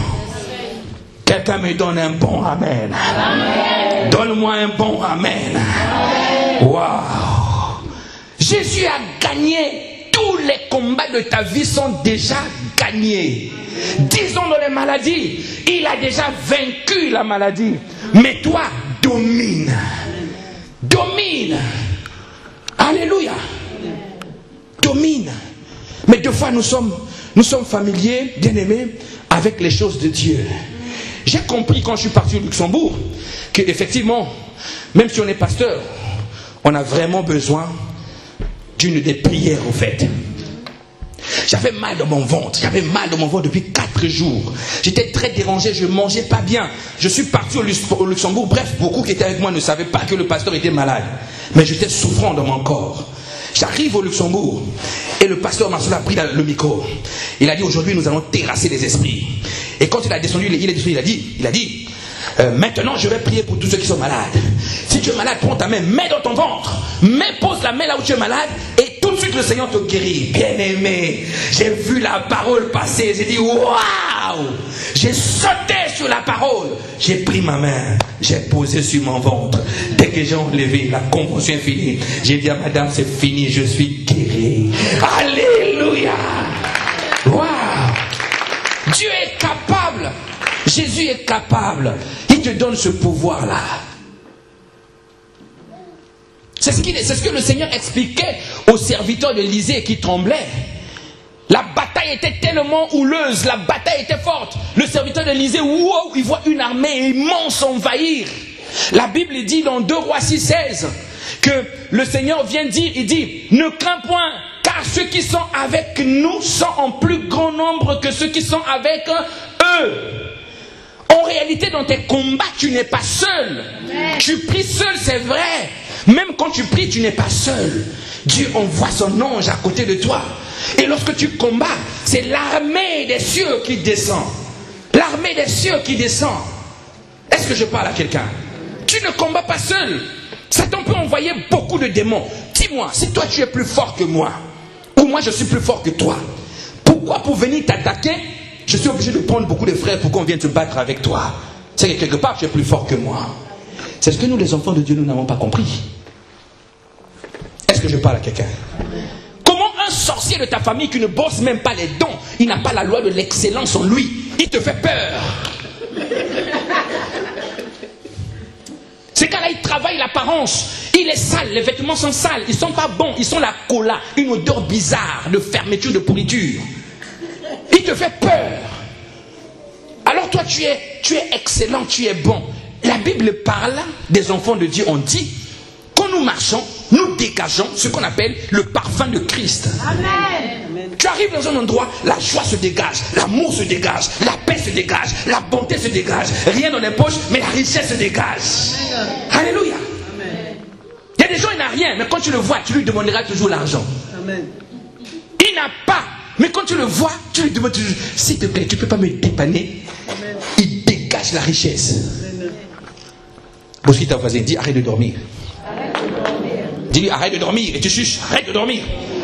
Quelqu'un me donne un bon amen. Amen. Donne-moi un bon amen. Waouh. Jésus a gagné. Tous les combats de ta vie sont déjà gagnés. Disons dans les maladies, il a déjà vaincu la maladie. Mais toi, domine. Domine. Alléluia. Domine. Mais deux fois, nous sommes, nous sommes familiers, bien-aimés, avec les choses de Dieu. J'ai compris quand je suis parti au Luxembourg qu'effectivement, même si on est pasteur, on a vraiment besoin d'une des prières au fait. J'avais mal dans mon ventre, j'avais mal dans mon ventre depuis quatre jours. J'étais très dérangé, je ne mangeais pas bien. Je suis parti au Luxembourg, bref, beaucoup qui étaient avec moi ne savaient pas que le pasteur était malade. Mais j'étais souffrant dans mon corps. J'arrive au Luxembourg et le pasteur Marcel a pris le micro. Il a dit aujourd'hui nous allons terrasser les esprits. Et quand il a descendu, il est descendu, il a dit, il a dit euh, maintenant je vais prier pour tous ceux qui sont malades. Si tu es malade, prends ta main, mets dans ton ventre, mets, pose la main là où tu es malade et tout de suite le Seigneur te guérit. Bien aimé, j'ai vu la parole passer, j'ai dit waouh, j'ai sauté sur la parole, j'ai pris ma main, j'ai posé sur mon ventre. Dès que j'ai enlevé, la convulsion est finie. J'ai dit à madame, c'est fini, je suis guéri. Alléluia. Waouh. Dieu est capable. Jésus est capable. Il te donne ce pouvoir-là. C'est ce, qu'il, c'est ce que le Seigneur expliquait aux serviteurs d'Élisée qui tremblaient. La bataille était tellement houleuse, la bataille était forte. Le serviteur d'Élisée, wow, il voit une armée immense envahir. La Bible dit dans deux Rois six seize que le Seigneur vient dire, il dit, ne crains point, car ceux qui sont avec nous sont en plus grand nombre que ceux qui sont avec eux. En réalité, dans tes combats, tu n'es pas seul. Tu pries seul, c'est vrai. Même quand tu pries, tu n'es pas seul. Dieu envoie son ange à côté de toi. Et lorsque tu combats, c'est l'armée des cieux qui descend. L'armée des cieux qui descend. Est-ce que je parle à quelqu'un? Tu ne combats pas seul. Satan peut envoyer beaucoup de démons. Dis-moi, si toi tu es plus fort que moi, ou moi je suis plus fort que toi, pourquoi pour venir t'attaquer, je suis obligé de prendre beaucoup de frères pour qu'on vienne te battre avec toi? C'est que quelque part tu es plus fort que moi. C'est ce que nous les enfants de Dieu, nous n'avons pas compris. Est-ce que je parle à quelqu'un? Comment un sorcier de ta famille qui ne bosse même pas les dons, il n'a pas la loi de l'excellence en lui, il te fait peur? Ces gars-là, ils travaillent l'apparence. Il est sale, les vêtements sont sales, ils ne sont pas bons, ils sont la cola, une odeur bizarre de fermeture, de pourriture. Il te fait peur. Alors toi, tu es, tu es excellent, tu es bon. la Bible parle des enfants de Dieu. On dit, quand nous marchons, nous dégageons ce qu'on appelle le parfum de Christ. Amen. Tu arrives dans un endroit, la joie se dégage, l'amour se dégage, la paix se dégage, la bonté se dégage. Rien dans les poches, mais la richesse se dégage. Amen. Alléluia. Amen. Il y a des gens, il n'a rien, mais quand tu le vois, tu lui demanderas toujours l'argent. Il n'a pas, mais quand tu le vois, tu lui demandes toujours, s'il te plaît, tu ne peux pas me dépanner. Amen. Il dégage la richesse. Bosquita voisin, dit arrête de dormir. Arrête de dormir. Dis-lui arrête de dormir et tu chuches, arrête de dormir.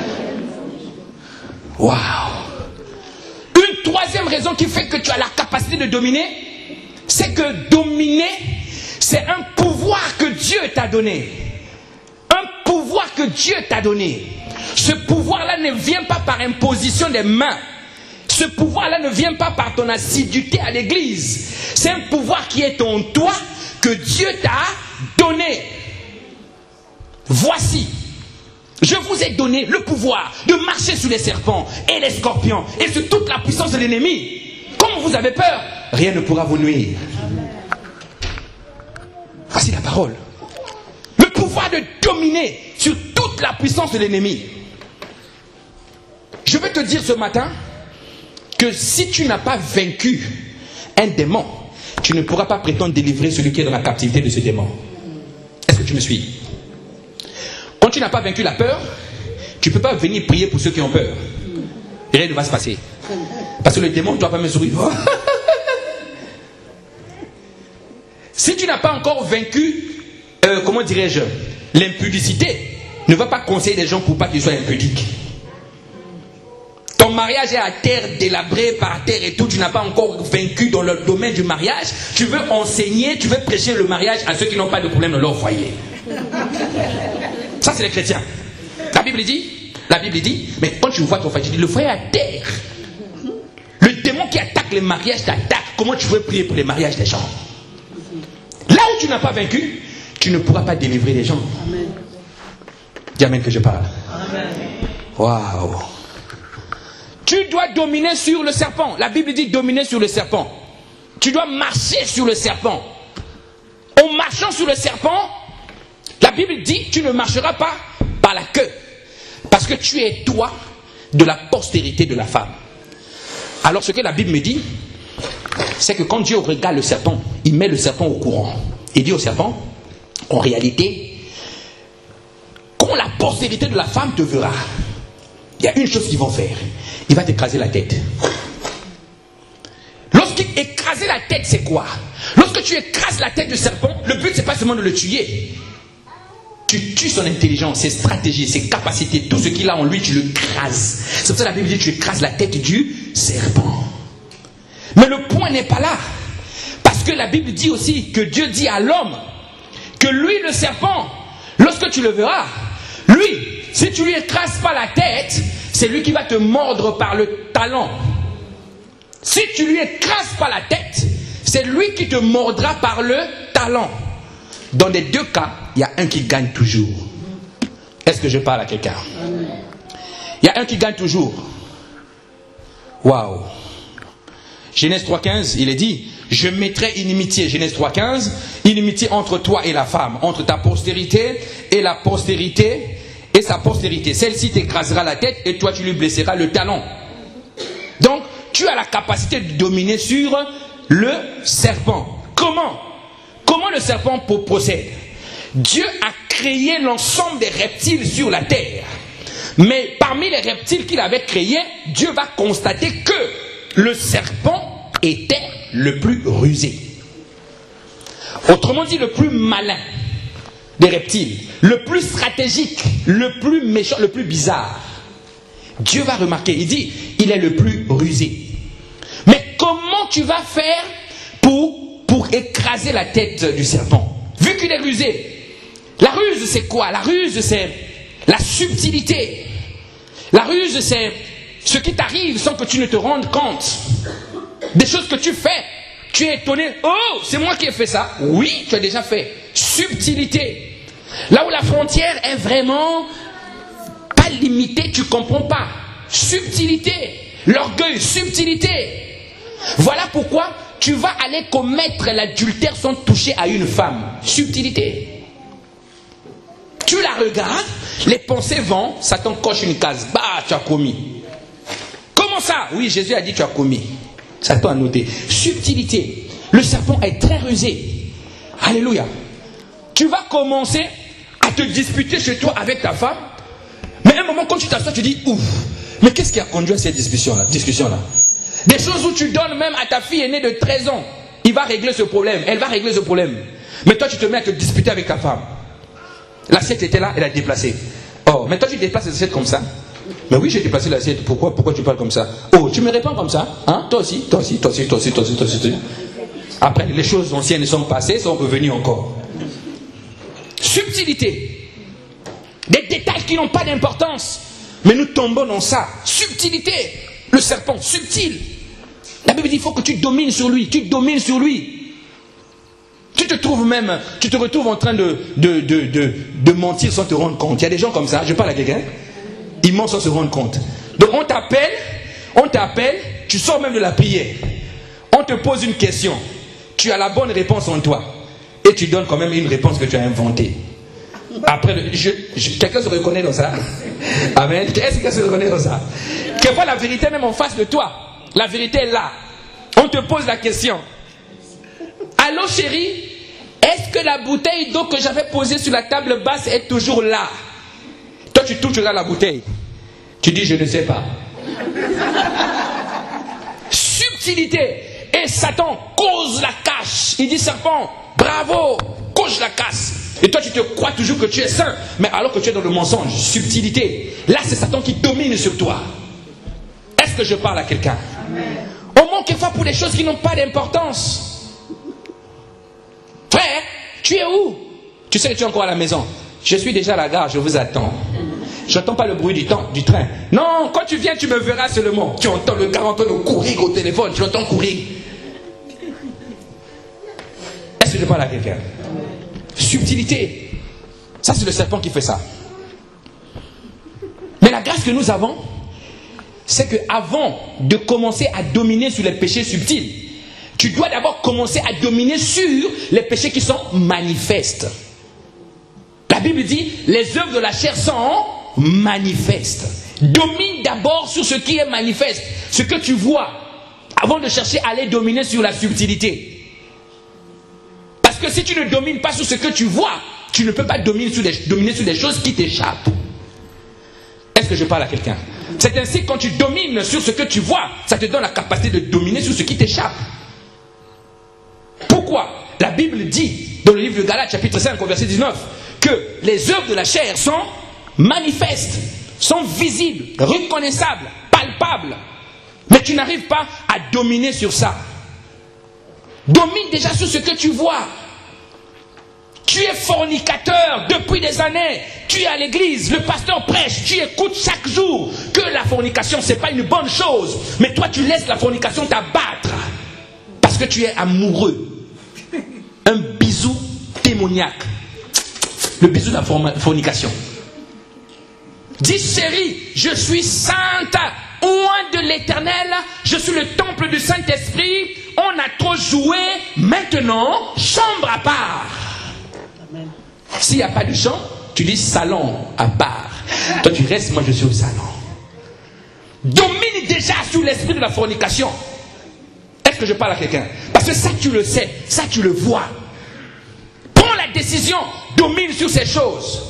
Waouh. Une troisième raison qui fait que tu as la capacité de dominer, c'est que dominer, c'est un pouvoir que Dieu t'a donné. Un pouvoir que Dieu t'a donné. Ce pouvoir-là ne vient pas par imposition des mains. Ce pouvoir-là ne vient pas par ton assiduité à l'église. C'est un pouvoir qui est en toi, que Dieu t'a donné. Voici, je vous ai donné le pouvoir de marcher sur les serpents et les scorpions et sur toute la puissance de l'ennemi. Comme vous avez peur, rien ne pourra vous nuire. Voici la parole. Le pouvoir de dominer sur toute la puissance de l'ennemi. Je veux te dire ce matin que si tu n'as pas vaincu un démon, tu ne pourras pas prétendre délivrer celui qui est dans la captivité de ce démon. Est-ce que tu me suis? Quand tu n'as pas vaincu la peur, tu ne peux pas venir prier pour ceux qui ont peur. Et rien ne va se passer. Parce que le démon ne doit pas me sourire. Si tu n'as pas encore vaincu, euh, comment dirais-je, l'impudicité, ne va pas conseiller les gens pour pas qu'ils soient impudiques. Ton mariage est à terre, délabré par terre et tout, tu n'as pas encore vaincu dans le domaine du mariage. Tu veux enseigner, tu veux prêcher le mariage à ceux qui n'ont pas de problème dans leur foyer. Ça, c'est les chrétiens. La Bible dit, la Bible dit, mais quand tu vois ton foyer, tu dis, le foyer est à terre. Le démon qui attaque les mariages t'attaque. Comment tu veux prier pour les mariages des gens? Là où tu n'as pas vaincu, tu ne pourras pas délivrer les gens. Amen. Dis amen que je parle. Waouh. Tu dois dominer sur le serpent. La Bible dit dominer sur le serpent. Tu dois marcher sur le serpent. En marchant sur le serpent, la Bible dit tu ne marcheras pas par la queue. Parce que tu es toi de la postérité de la femme. Alors ce que la Bible me dit, c'est que quand Dieu regarde le serpent, il met le serpent au courant. Il dit au serpent, en réalité, quand la postérité de la femme te verra, il y a une chose qu'ils vont faire. Il va t'écraser la tête. Lorsqu'il écraser la tête, c'est quoi? Lorsque tu écrases la tête du serpent, le but, c'est pas seulement de le tuer. Tu tues son intelligence, ses stratégies, ses capacités, tout ce qu'il a en lui, tu le crases. C'est pour ça que la Bible dit, tu écrases la tête du serpent. Mais le point n'est pas là. Parce que la Bible dit aussi que Dieu dit à l'homme que lui, le serpent, lorsque tu le verras, lui, si tu lui écrases pas la tête, c'est lui qui va te mordre par le talon. Si tu lui écrases pas la tête, c'est lui qui te mordra par le talon. Dans les deux cas, il y a un qui gagne toujours. Est-ce que je parle à quelqu'un? Il y a un qui gagne toujours. Waouh. Genèse trois quinze, il est dit, je mettrai inimitié, Genèse trois quinze, inimitié entre toi et la femme, entre ta postérité et la postérité et sa postérité. Celle-ci t'écrasera la tête et toi tu lui blesseras le talon. Donc, tu as la capacité de dominer sur le serpent. Comment? Comment le serpent procède? Dieu a créé l'ensemble des reptiles sur la terre. Mais parmi les reptiles qu'il avait créés, Dieu va constater que le serpent était le plus rusé. Autrement dit, le plus malin des reptiles, le plus stratégique, le plus méchant, le plus bizarre. Dieu va remarquer, il dit, il est le plus rusé. Mais comment tu vas faire pour, pour écraser la tête du serpent? Vu qu'il est rusé. La ruse, c'est quoi? La ruse, c'est la subtilité. La ruse, c'est ce qui t'arrive sans que tu ne te rendes compte. Des choses que tu fais. Tu es étonné. Oh, c'est moi qui ai fait ça. Oui, tu as déjà fait. Subtilité. Là où la frontière est vraiment pas limitée, tu ne comprends pas. Subtilité. L'orgueil, subtilité. Voilà pourquoi tu vas aller commettre l'adultère sans toucher à une femme. Subtilité. Tu la regardes, les pensées vont, Satan coche une case. Bah, tu as commis. Comment ça? Oui, Jésus a dit tu as commis. Satan a noté. Subtilité. Le serpent est très rusé. Alléluia. Tu vas commencer à te disputer chez toi avec ta femme. Mais à un moment, quand tu t'assois, tu dis ouf. Mais qu'est-ce qui a conduit à cette discussion-là? Discussion-là. Des choses où tu donnes même à ta fille aînée de treize ans. Il va régler ce problème. Elle va régler ce problème. Mais toi, tu te mets à te disputer avec ta femme. L'assiette était là, elle a déplacé. Oh, mais toi, tu déplaces l'assiette comme ça? Mais oui, j'ai déplacé l'assiette. Pourquoi, pourquoi tu parles comme ça? Oh, tu me réponds comme ça? Hein? Toi aussi, toi aussi, toi aussi, toi aussi, toi aussi, toi aussi, toi aussi. Après, les choses anciennes sont passées, sont revenues encore. Subtilité. Des détails qui n'ont pas d'importance. Mais nous tombons dans ça. Subtilité. Le serpent, subtil. La Bible dit il faut que tu domines sur lui. Tu domines sur lui. Tu te trouves même, tu te retrouves en train de, de, de, de, de mentir sans te rendre compte. Il y a des gens comme ça, je parle à quelqu'un, ils mentent sans se rendre compte. Donc on t'appelle, on t'appelle, tu sors même de la prière. On te pose une question. Tu as la bonne réponse en toi. Et tu donnes quand même une réponse que tu as inventée. Après, je, je, quelqu'un se reconnaît dans ça? Amen. Est-ce que quelqu'un se reconnaît dans ça? Quelquefois la vérité est même en face de toi. La vérité est là. On te pose la question. Allô chérie, est-ce que la bouteille d'eau que j'avais posée sur la table basse est toujours là? Toi tu touches à la bouteille. Tu dis je ne sais pas. Subtilité. Et Satan cause la cache. Il dit serpent, bravo, cause la casse. Et toi tu te crois toujours que tu es saint, mais alors que tu es dans le mensonge. Subtilité. Là c'est Satan qui domine sur toi. Est-ce que je parle à quelqu'un? On manque quelquefois pour des choses qui n'ont pas d'importance. Frère, tu es où? Tu sais que tu es encore à la maison. Je suis déjà à la gare, je vous attends. Je n'entends pas le bruit du, temps, du train. Non, quand tu viens, tu me verras seulement. Tu entends le gars en train de courir au téléphone, tu l'entends courir. Est-ce que je parle à quelqu'un? Subtilité. Ça, c'est le serpent qui fait ça. Mais la grâce que nous avons, c'est qu'avant de commencer à dominer sur les péchés subtils, tu dois d'abord commencer à dominer sur les péchés qui sont manifestes. La Bible dit, les œuvres de la chair sont manifestes. Domine d'abord sur ce qui est manifeste, ce que tu vois, avant de chercher à aller dominer sur la subtilité. Parce que si tu ne domines pas sur ce que tu vois, tu ne peux pas dominer sur des, dominer sur des choses qui t'échappent. Est-ce que je parle à quelqu'un? C'est ainsi que quand tu domines sur ce que tu vois, ça te donne la capacité de dominer sur ce qui t'échappe. Pourquoi? La Bible dit, dans le livre de Galates, chapitre cinq, verset dix-neuf, que les œuvres de la chair sont manifestes, sont visibles, reconnaissables, palpables. Mais tu n'arrives pas à dominer sur ça. Domine déjà sur ce que tu vois. Tu es fornicateur depuis des années. Tu es à l'église, le pasteur prêche, tu écoutes chaque jour que la fornication, ce n'est pas une bonne chose. Mais toi, tu laisses la fornication t'abattre parce que tu es amoureux. Un bisou démoniaque. Le bisou de la fornication. Dis chérie, je suis sainte, loin de l'éternel, je suis le temple du Saint-Esprit, on a trop joué, maintenant, chambre à part. S'il n'y a pas de chambre, tu dis salon à part. Toi tu restes, moi je suis au salon. Domine déjà sur l'esprit de la fornication. Est-ce que je parle à quelqu'un? Parce que ça tu le sais, ça tu le vois. Prends la décision, domine sur ces choses.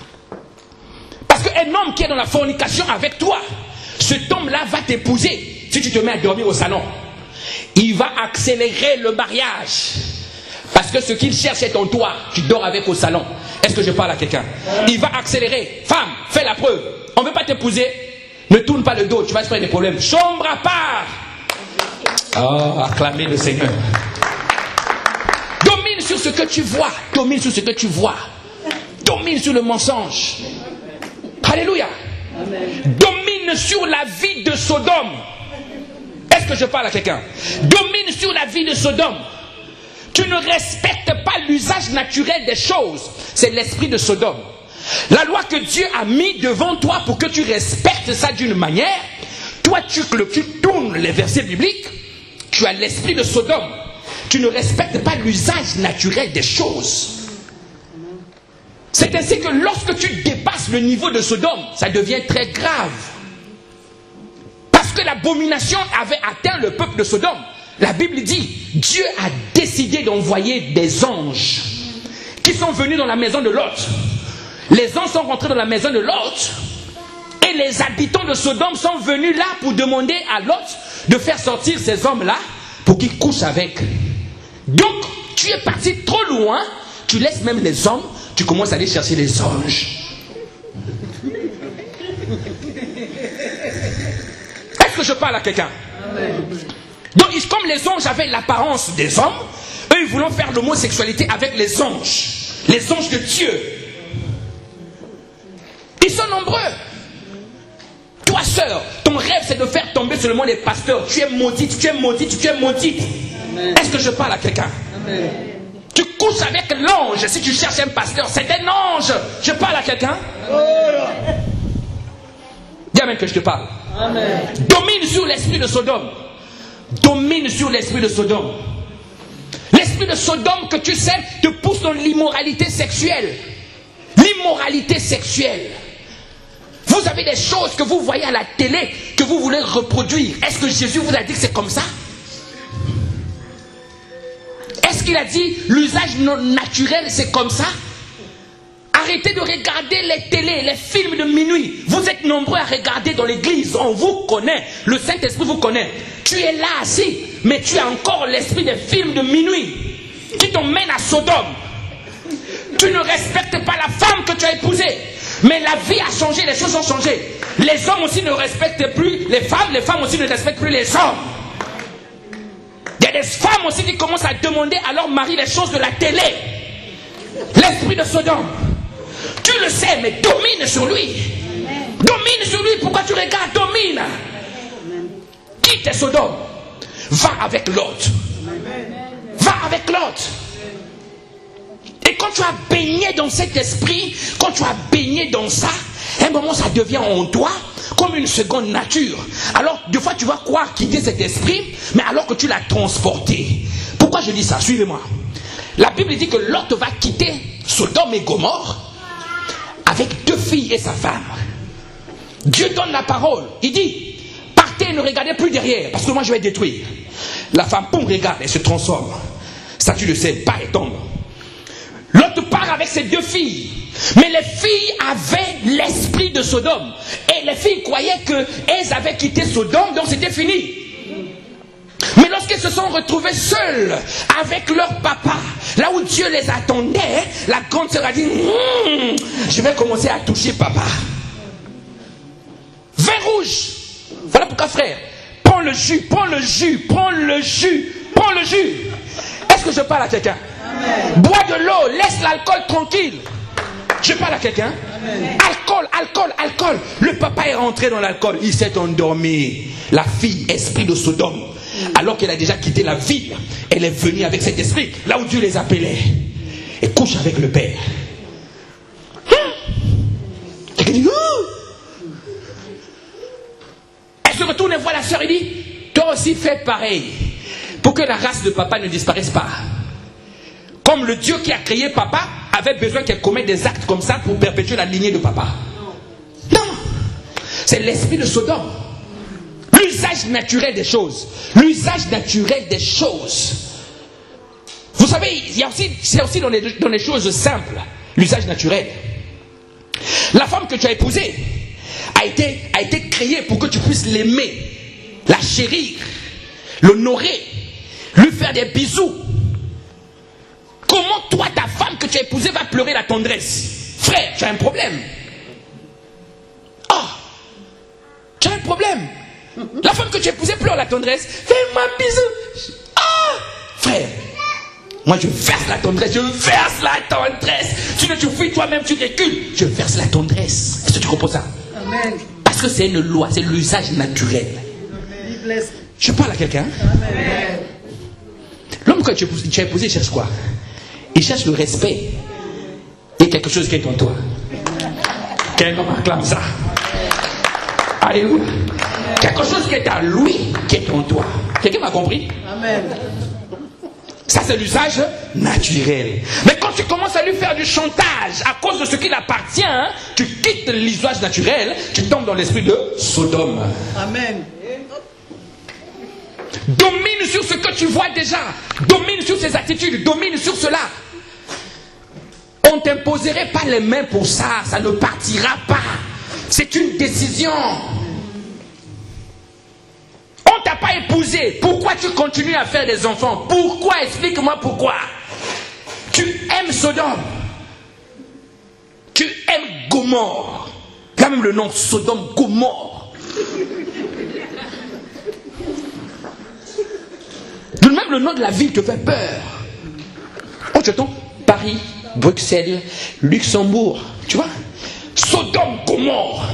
Parce qu'un homme qui est dans la fornication avec toi, cet homme-là va t'épouser si tu te mets à dormir au salon. Il va accélérer le mariage. Parce que ce qu'il cherche est en toi. Tu dors avec au salon. Est-ce que je parle à quelqu'un? Il va accélérer. Femme, fais la preuve. On ne veut pas t'épouser. Ne tourne pas le dos. Tu vas se faire des problèmes. Chambre à part. Oh, acclamez le Seigneur. Domine sur ce que tu vois. Domine sur ce que tu vois. Domine sur le mensonge. Alléluia. Amen. Domine sur la vie de Sodome. Est-ce que je parle à quelqu'un? Domine sur la vie de Sodome. Tu ne respectes pas l'usage naturel des choses. C'est l'esprit de Sodome. La loi que Dieu a mis devant toi pour que tu respectes ça d'une manière, toi tu, tu tournes les versets bibliques, tu as l'esprit de Sodome. Tu ne respectes pas l'usage naturel des choses. C'est ainsi que lorsque tu dépasses le niveau de Sodome, ça devient très grave. Parce que l'abomination avait atteint le peuple de Sodome. La Bible dit, Dieu a décidé d'envoyer des anges qui sont venus dans la maison de Lot. Les anges sont rentrés dans la maison de Lot et les habitants de Sodome sont venus là pour demander à Lot de faire sortir ces hommes-là pour qu'ils couchent avec. Donc, tu es parti trop loin, tu laisses même les hommes, tu commences à aller chercher les anges. Est-ce que je parle à quelqu'un? Donc, comme les anges avaient l'apparence des hommes, eux, ils voulaient faire l'homosexualité avec les anges. Les anges de Dieu. Ils sont nombreux. Toi, sœur, ton rêve, c'est de faire tomber seulement les pasteurs. Tu es maudite, tu es maudite, tu es maudite. Est-ce que je parle à quelqu'un? Tu couches avec l'ange. Si tu cherches un pasteur, c'est un ange. Je parle à quelqu'un? Dis amen que je te parle. Amen. Domine sur l'esprit de Sodome. Domine sur l'esprit de Sodome. L'esprit de Sodome que tu sais te pousse dans l'immoralité sexuelle. L'immoralité sexuelle. Vous avez des choses que vous voyez à la télé que vous voulez reproduire. Est-ce que Jésus vous a dit que c'est comme ça? Est-ce qu'il a dit l'usage non naturel c'est comme ça? Arrêtez de regarder les télés, les films de minuit. Vous êtes nombreux à regarder dans l'église. On vous connaît. Le Saint-Esprit vous connaît. Tu es là assis, mais tu as encore l'esprit des films de minuit qui t'emmène à Sodome. Tu ne respectes pas la femme que tu as épousée. Mais la vie a changé, les choses ont changé. Les hommes aussi ne respectent plus les femmes, les femmes aussi ne respectent plus les hommes. Il y a des femmes aussi qui commencent à demander à leur mari les choses de la télé. L'esprit de Sodome. Tu le sais, mais domine sur lui. Domine sur lui. Pourquoi tu regardes? Domine. Quitte Sodome. Va avec l'autre. Va avec l'autre. Et quand tu as baigné dans cet esprit, quand tu as baigné dans ça, à un moment ça devient en toi comme une seconde nature. Alors, des fois tu vas croire quitter cet esprit, mais alors que tu l'as transporté. Pourquoi je dis ça? Suivez-moi. La Bible dit que Lot va quitter Sodome et Gomorrhe avec deux filles et sa femme. Dieu donne la parole. Il dit, partez et ne regardez plus derrière, parce que moi je vais détruire. La femme, poum, regarde, elle se transforme. Ça tu le sais, pas et tombe. L'autre part avec ses deux filles. Mais les filles avaient l'esprit de Sodome. Et les filles croyaient qu'elles avaient quitté Sodome, donc c'était fini. Mais lorsqu'elles se sont retrouvées seules avec leur papa, là où Dieu les attendait, la grande sœur a dit, mmm, je vais commencer à toucher papa. Vin rouge. Voilà pourquoi, frère, prends le jus, prends le jus, prends le jus, prends le jus. Est-ce que je parle à quelqu'un? Bois de l'eau, laisse l'alcool tranquille. Je parle à quelqu'un? Alcool, alcool, alcool. Le papa est rentré dans l'alcool, il s'est endormi. La fille, esprit de Sodome, alors qu'elle a déjà quitté la ville, elle est venue avec cet esprit, là où Dieu les appelait, et couche avec le père. Elle dit, elle se retourne et voit la soeur et dit, toi aussi fais pareil, pour que la race de papa ne disparaisse pas. Comme le Dieu qui a créé papa avait besoin qu'elle commette des actes comme ça pour perpétuer la lignée de papa. Non, c'est l'esprit de Sodome. L'usage naturel des choses. L'usage naturel des choses. Vous savez, il y a aussi, c'est aussi dans les, dans les choses simples, l'usage naturel. La femme que tu as épousée a été, a été créée pour que tu puisses l'aimer, la chérir, l'honorer, lui faire des bisous. Comment toi, ta femme que tu as épousée va pleurer la tendresse? Frère, tu as un problème. Ah, oh, tu as un problème. La femme que tu as épousée pleure la tendresse. Fais-moi un bisou. Ah, frère, moi je verse la tendresse, je verse la tendresse. Tu ne te fuis toi-même, tu recules. Je verse la tendresse. Est-ce que tu comprends ça? Amen. Parce que c'est une loi, c'est l'usage naturel. Amen. Je parle à quelqu'un. L'homme que tu as épousé, il cherche quoi? Il cherche le respect et quelque chose qui est en toi. Quel homme acclame ça? Alléluia. Quelque chose qui est à lui, qui est en toi. Quelqu'un m'a compris? Amen. Ça, c'est l'usage naturel. Mais quand tu commences à lui faire du chantage à cause de ce qu'il appartient, hein, tu quittes l'usage naturel, tu tombes dans l'esprit de Sodome. Amen. Domine sur ce que tu vois déjà. Domine sur ses attitudes. Domine sur cela. On ne t'imposerait pas les mains pour ça. Ça ne partira pas. C'est une décision. On ne t'a pas épousé. Pourquoi tu continues à faire des enfants? Pourquoi? Explique-moi pourquoi. Tu aimes Sodome. Tu aimes Gomorrhe. Il y a même le nom Sodome, Gomorrhe. Même le nom de la ville te fait peur. Oh, tu entends? Paris, Bruxelles, Luxembourg. Tu vois? Sodome, Gomorrhe.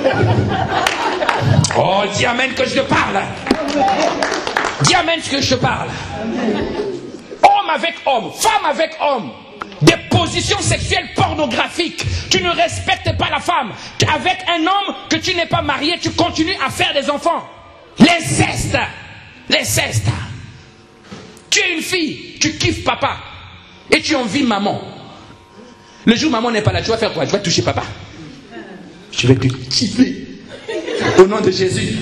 Oh, dis amen que je te parle. Dis amen que je te parle. Homme avec homme, femme avec homme. Des positions sexuelles pornographiques. Tu ne respectes pas la femme. Avec un homme que tu n'es pas marié, tu continues à faire des enfants. L'inceste. L'inceste. Tu es une fille, tu kiffes papa. Et tu envies maman. Le jour où maman n'est pas là, tu vas faire quoi? Tu vas toucher papa? Je vais te kiffer. Au nom de Jésus.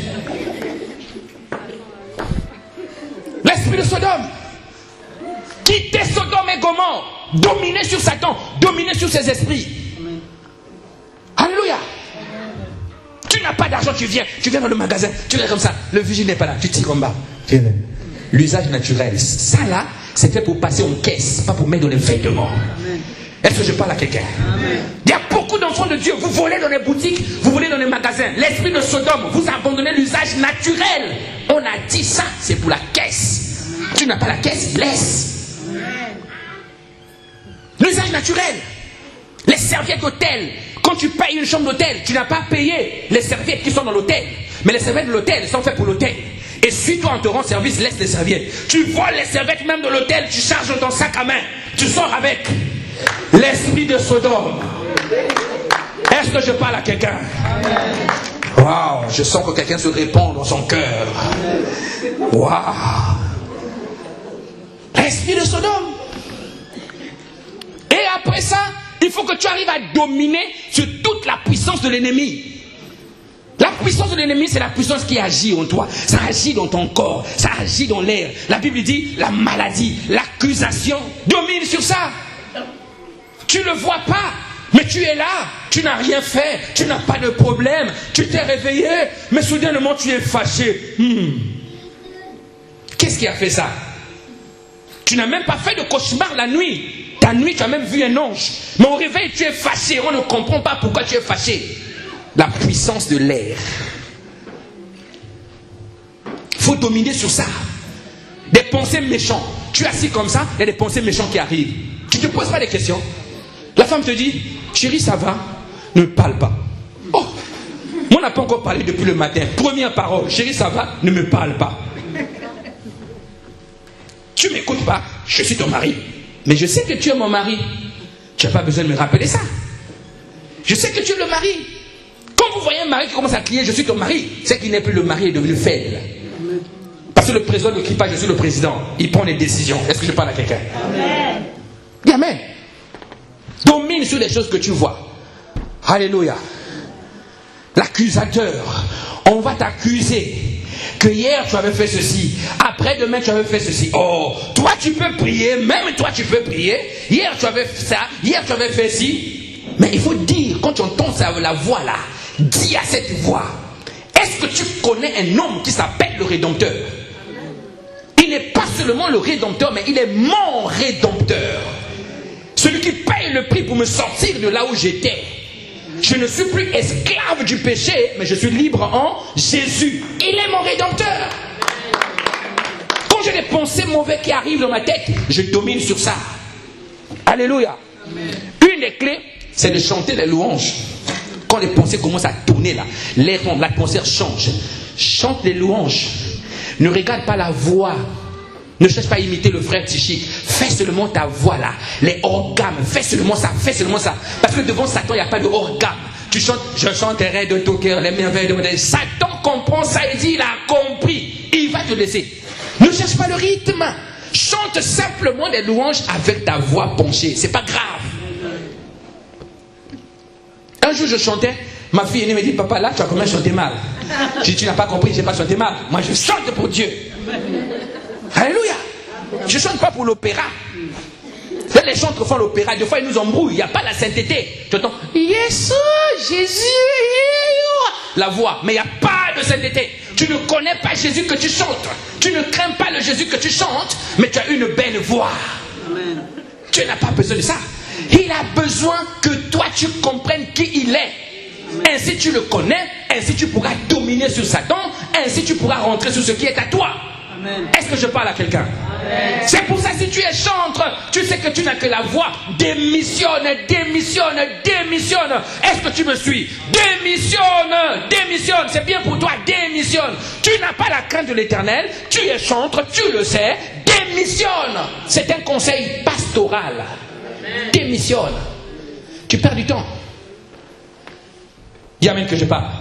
L'esprit de Sodome. Quitter Sodome et Gomorrhe. Dominer sur Satan. Dominer sur ses esprits. Alléluia. Tu n'as pas d'argent, tu viens. Tu viens dans le magasin. Tu viens comme ça. Le vigile n'est pas là. Tu tires en bas. L'usage naturel. Ça là, c'est fait pour passer en caisse. Pas pour mettre dans les vêtements. Est-ce que je parle à quelqu'un? Il y a beaucoup d'enfants de Dieu. Vous volez dans les boutiques, vous volez dans les magasins. L'esprit de Sodome, vous abandonnez l'usage naturel. On a dit ça, c'est pour la caisse. Tu n'as pas la caisse, laisse. L'usage naturel. Les serviettes d'hôtel. Quand tu payes une chambre d'hôtel, tu n'as pas payé les serviettes qui sont dans l'hôtel. Mais les serviettes de l'hôtel sont faites pour l'hôtel. Et si toi on te rend service, laisse les serviettes. Tu voles les serviettes même de l'hôtel, tu charges dans ton sac à main. Tu sors avec. L'esprit de Sodome. Est-ce que je parle à quelqu'un? Waouh, je sens que quelqu'un se répand dans son cœur. Waouh. L'esprit de Sodome. Et après ça, il faut que tu arrives à dominer sur toute la puissance de l'ennemi. La puissance de l'ennemi, c'est la puissance qui agit en toi. Ça agit dans ton corps, ça agit dans l'air. La Bible dit, la maladie, l'accusation domine sur ça. Tu ne le vois pas, mais tu es là. Tu n'as rien fait, tu n'as pas de problème. Tu t'es réveillé, mais soudainement tu es fâché. Hmm. Qu'est-ce qui a fait ça? Tu n'as même pas fait de cauchemar la nuit. Ta nuit, tu as même vu un ange. Mais au réveil, tu es fâché. On ne comprend pas pourquoi tu es fâché. La puissance de l'air. Il faut dominer sur ça. Des pensées méchantes. Tu es assis comme ça, il y a des pensées méchantes qui arrivent. Tu ne te poses pas des questions. La femme te dit, chérie, ça va? Ne me parle pas. Oh, moi, on n'a pas encore parlé depuis le matin. Première parole, chérie, ça va? Ne me parle pas. Tu ne m'écoutes pas? Je suis ton mari. Mais je sais que tu es mon mari. Tu n'as pas besoin de me rappeler ça. Je sais que tu es le mari. Quand vous voyez un mari qui commence à crier, je suis ton mari, c'est qu'il n'est plus le mari, il est devenu faible. Parce que le président ne crie pas, je suis le président. Il prend des décisions. Est-ce que je parle à quelqu'un? Amen. Amen. Domine sur les choses que tu vois. Alléluia. L'accusateur. On va t'accuser que hier tu avais fait ceci. Après demain tu avais fait ceci. Oh, toi tu peux prier. Même toi tu peux prier. Hier tu avais fait ça. Hier tu avais fait ci. Mais il faut dire, quand tu entends ça, la voix là, dis à cette voix, est-ce que tu connais un homme qui s'appelle le Rédempteur? Il n'est pas seulement le Rédempteur, mais il est mon Rédempteur. Celui qui paye le prix pour me sortir de là où j'étais. Je ne suis plus esclave du péché, mais je suis libre en Jésus. Il est mon Rédempteur. Quand j'ai des pensées mauvaises qui arrivent dans ma tête, je domine sur ça. Alléluia. Une des clés, c'est de chanter les louanges. Quand les pensées commencent à tourner là, l'atmosphère change. Chante les louanges. Ne regarde pas la voix. Ne cherche pas à imiter le frère psychique. Fais seulement ta voix là. Les organes. Fais seulement ça. Fais seulement ça. Parce que devant Satan, il n'y a pas de organe. tu chantes, je chanterai de tout cœur les merveilles de mon Dieu. Satan comprend ça et dit, il a compris. Il va te laisser. Ne cherche pas le rythme. Chante simplement des louanges avec ta voix penchée. C'est pas grave. Un jour, je chantais. Ma fille aînée me dit, papa, là, tu as quand même chanté mal. Je dis, tu n'as pas compris, je n'ai pas chanté mal. Moi, je chante pour Dieu. Alléluia. Je ne chante pas pour l'opéra. Là, les chantres font l'opéra. Des fois, ils nous embrouillent. Il n'y a pas la sainteté. Tu entends, Jésus, Jésus, la voix. Mais il n'y a pas de sainteté. Tu ne connais pas Jésus que tu chantes. Tu ne crains pas le Jésus que tu chantes, mais tu as une belle voix. Amen. Tu n'as pas besoin de ça. Il a besoin que toi, tu comprennes qui il est. Ainsi tu le connais, ainsi tu pourras dominer sur Satan, ainsi tu pourras rentrer sur ce qui est à toi. Est-ce que je parle à quelqu'un? C'est pour ça, si tu es chantre, tu sais que tu n'as que la voix. Démissionne, démissionne, démissionne. Est-ce que tu me suis? Démissionne, démissionne. C'est bien pour toi, démissionne. Tu n'as pas la crainte de l'Éternel, tu es chantre, tu le sais. Démissionne. C'est un conseil pastoral. Démissionne. Tu perds du temps. Dis amen que je parle.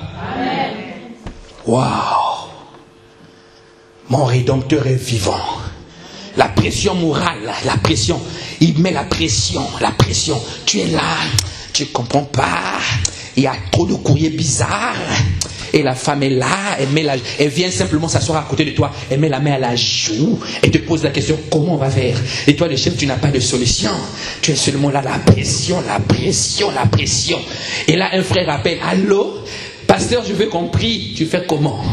Waouh. Mon Rédempteur est vivant. La pression morale, la pression, il met la pression, la pression. Tu es là, tu ne comprends pas. Il y a trop de courriers bizarres. Et la femme est là, elle, met la, elle vient simplement s'asseoir à côté de toi. Elle met la main à la joue. Elle te pose la question, comment on va faire? Et toi, le chef, tu n'as pas de solution. Tu es seulement là, la pression, la pression, la pression. Et là, un frère appelle, allô, pasteur, je veux qu'on prie. Tu fais comment?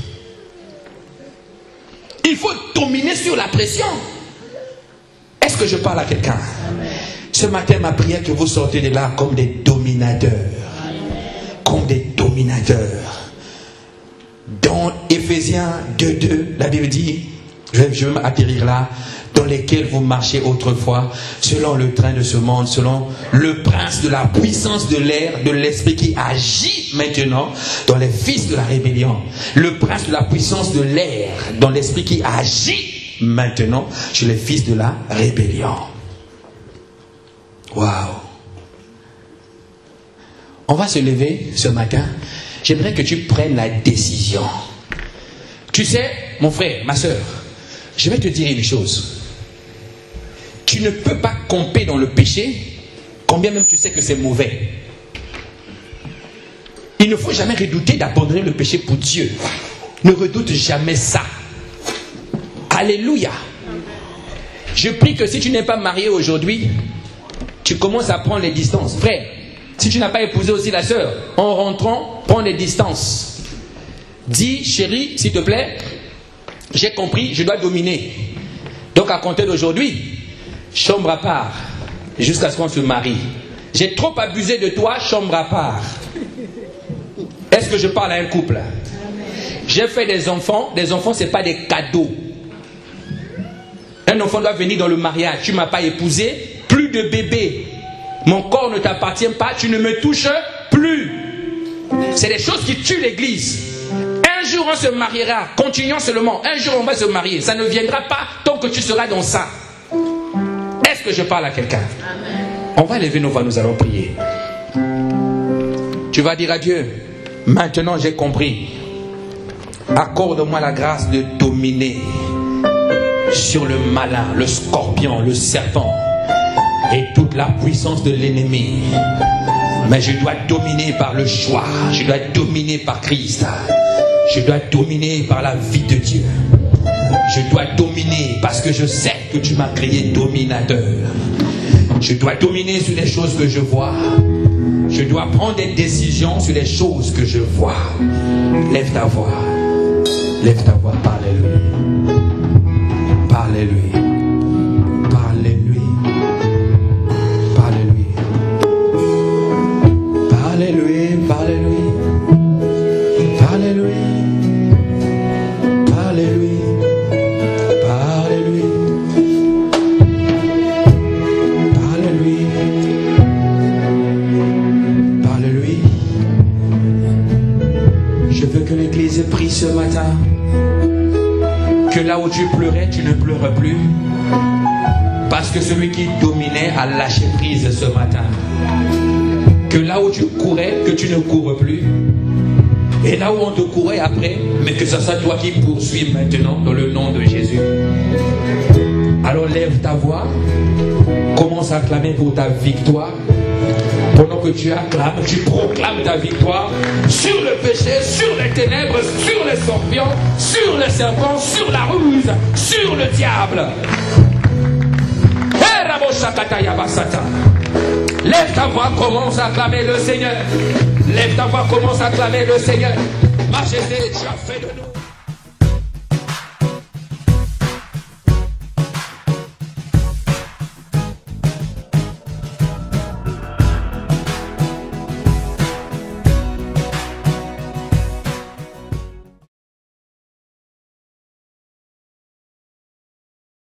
Il faut dominer sur la pression. Est-ce que je parle à quelqu'un? Ce matin, ma prière que vous sortez de là comme des dominateurs. Comme des dominateurs. Dans Éphésiens deux deux, la Bible dit, je vais, je vais m'atterrir là, dans lesquels vous marchez autrefois, selon le train de ce monde, selon le prince de la puissance de l'air, de l'esprit qui agit maintenant dans les fils de la rébellion. Le prince de la puissance de l'air, dans l'esprit qui agit maintenant chez les fils de la rébellion. Waouh! On va se lever ce matin. J'aimerais que tu prennes la décision. Tu sais, mon frère, ma soeur, je vais te dire une chose. Tu ne peux pas camper dans le péché, combien même tu sais que c'est mauvais. Il ne faut jamais redouter d'abandonner le péché pour Dieu. Ne redoute jamais ça. Alléluia. Je prie que si tu n'es pas marié aujourd'hui, tu commences à prendre les distances. Frère, si tu n'as pas épousé aussi la sœur, en rentrant, prends les distances. Dis, chérie, s'il te plaît, j'ai compris, je dois dominer. Donc à compter d'aujourd'hui, chambre à part, jusqu'à ce qu'on se marie. J'ai trop abusé de toi, chambre à part. Est-ce que je parle à un couple? J'ai fait des enfants, des enfants c'est pas des cadeaux. Un enfant doit venir dans le mariage, tu ne m'as pas épousé, plus de bébé. Mon corps ne t'appartient pas, tu ne me touches plus. C'est des choses qui tuent l'église. Un jour on se mariera, continuons seulement. Un jour on va se marier. Ça ne viendra pas tant que tu seras dans ça. Est-ce que je parle à quelqu'un? On va lever nos voix, nous allons prier. Tu vas dire à Dieu, maintenant j'ai compris. Accorde-moi la grâce de dominer sur le malin, le scorpion, le serpent et toute la puissance de l'ennemi. Mais je dois dominer par le choix. Je dois dominer par Christ. Je dois dominer par la vie de Dieu. Je dois dominer parce que je sais que tu m'as créé dominateur. Je dois dominer sur les choses que je vois. Je dois prendre des décisions sur les choses que je vois. Lève ta voix. Lève ta voix. Parle-lui. Parle-lui. Parlez-lui, parlez-lui, parlez-lui, parlez-lui, parlez-lui, parlez-lui, parlez-lui. Je veux que l'église prie ce matin, que là où tu pleurais, tu ne pleures plus, parce que celui qui dominait a lâché prise ce matin. que là où tu courais, que tu ne cours plus. Et là où on te courait après, mais que ce soit toi qui poursuis maintenant dans le nom de Jésus. Alors lève ta voix, commence à acclamer pour ta victoire. Pendant que tu acclames, tu proclames ta victoire sur le péché, sur les ténèbres, sur les scorpions, sur les serpents, sur la ruse, sur le diable. Lève ta voix, commence à acclamer le Seigneur. Lève ta voix, commence à acclamer le Seigneur. Majesté, tu as fait de nous.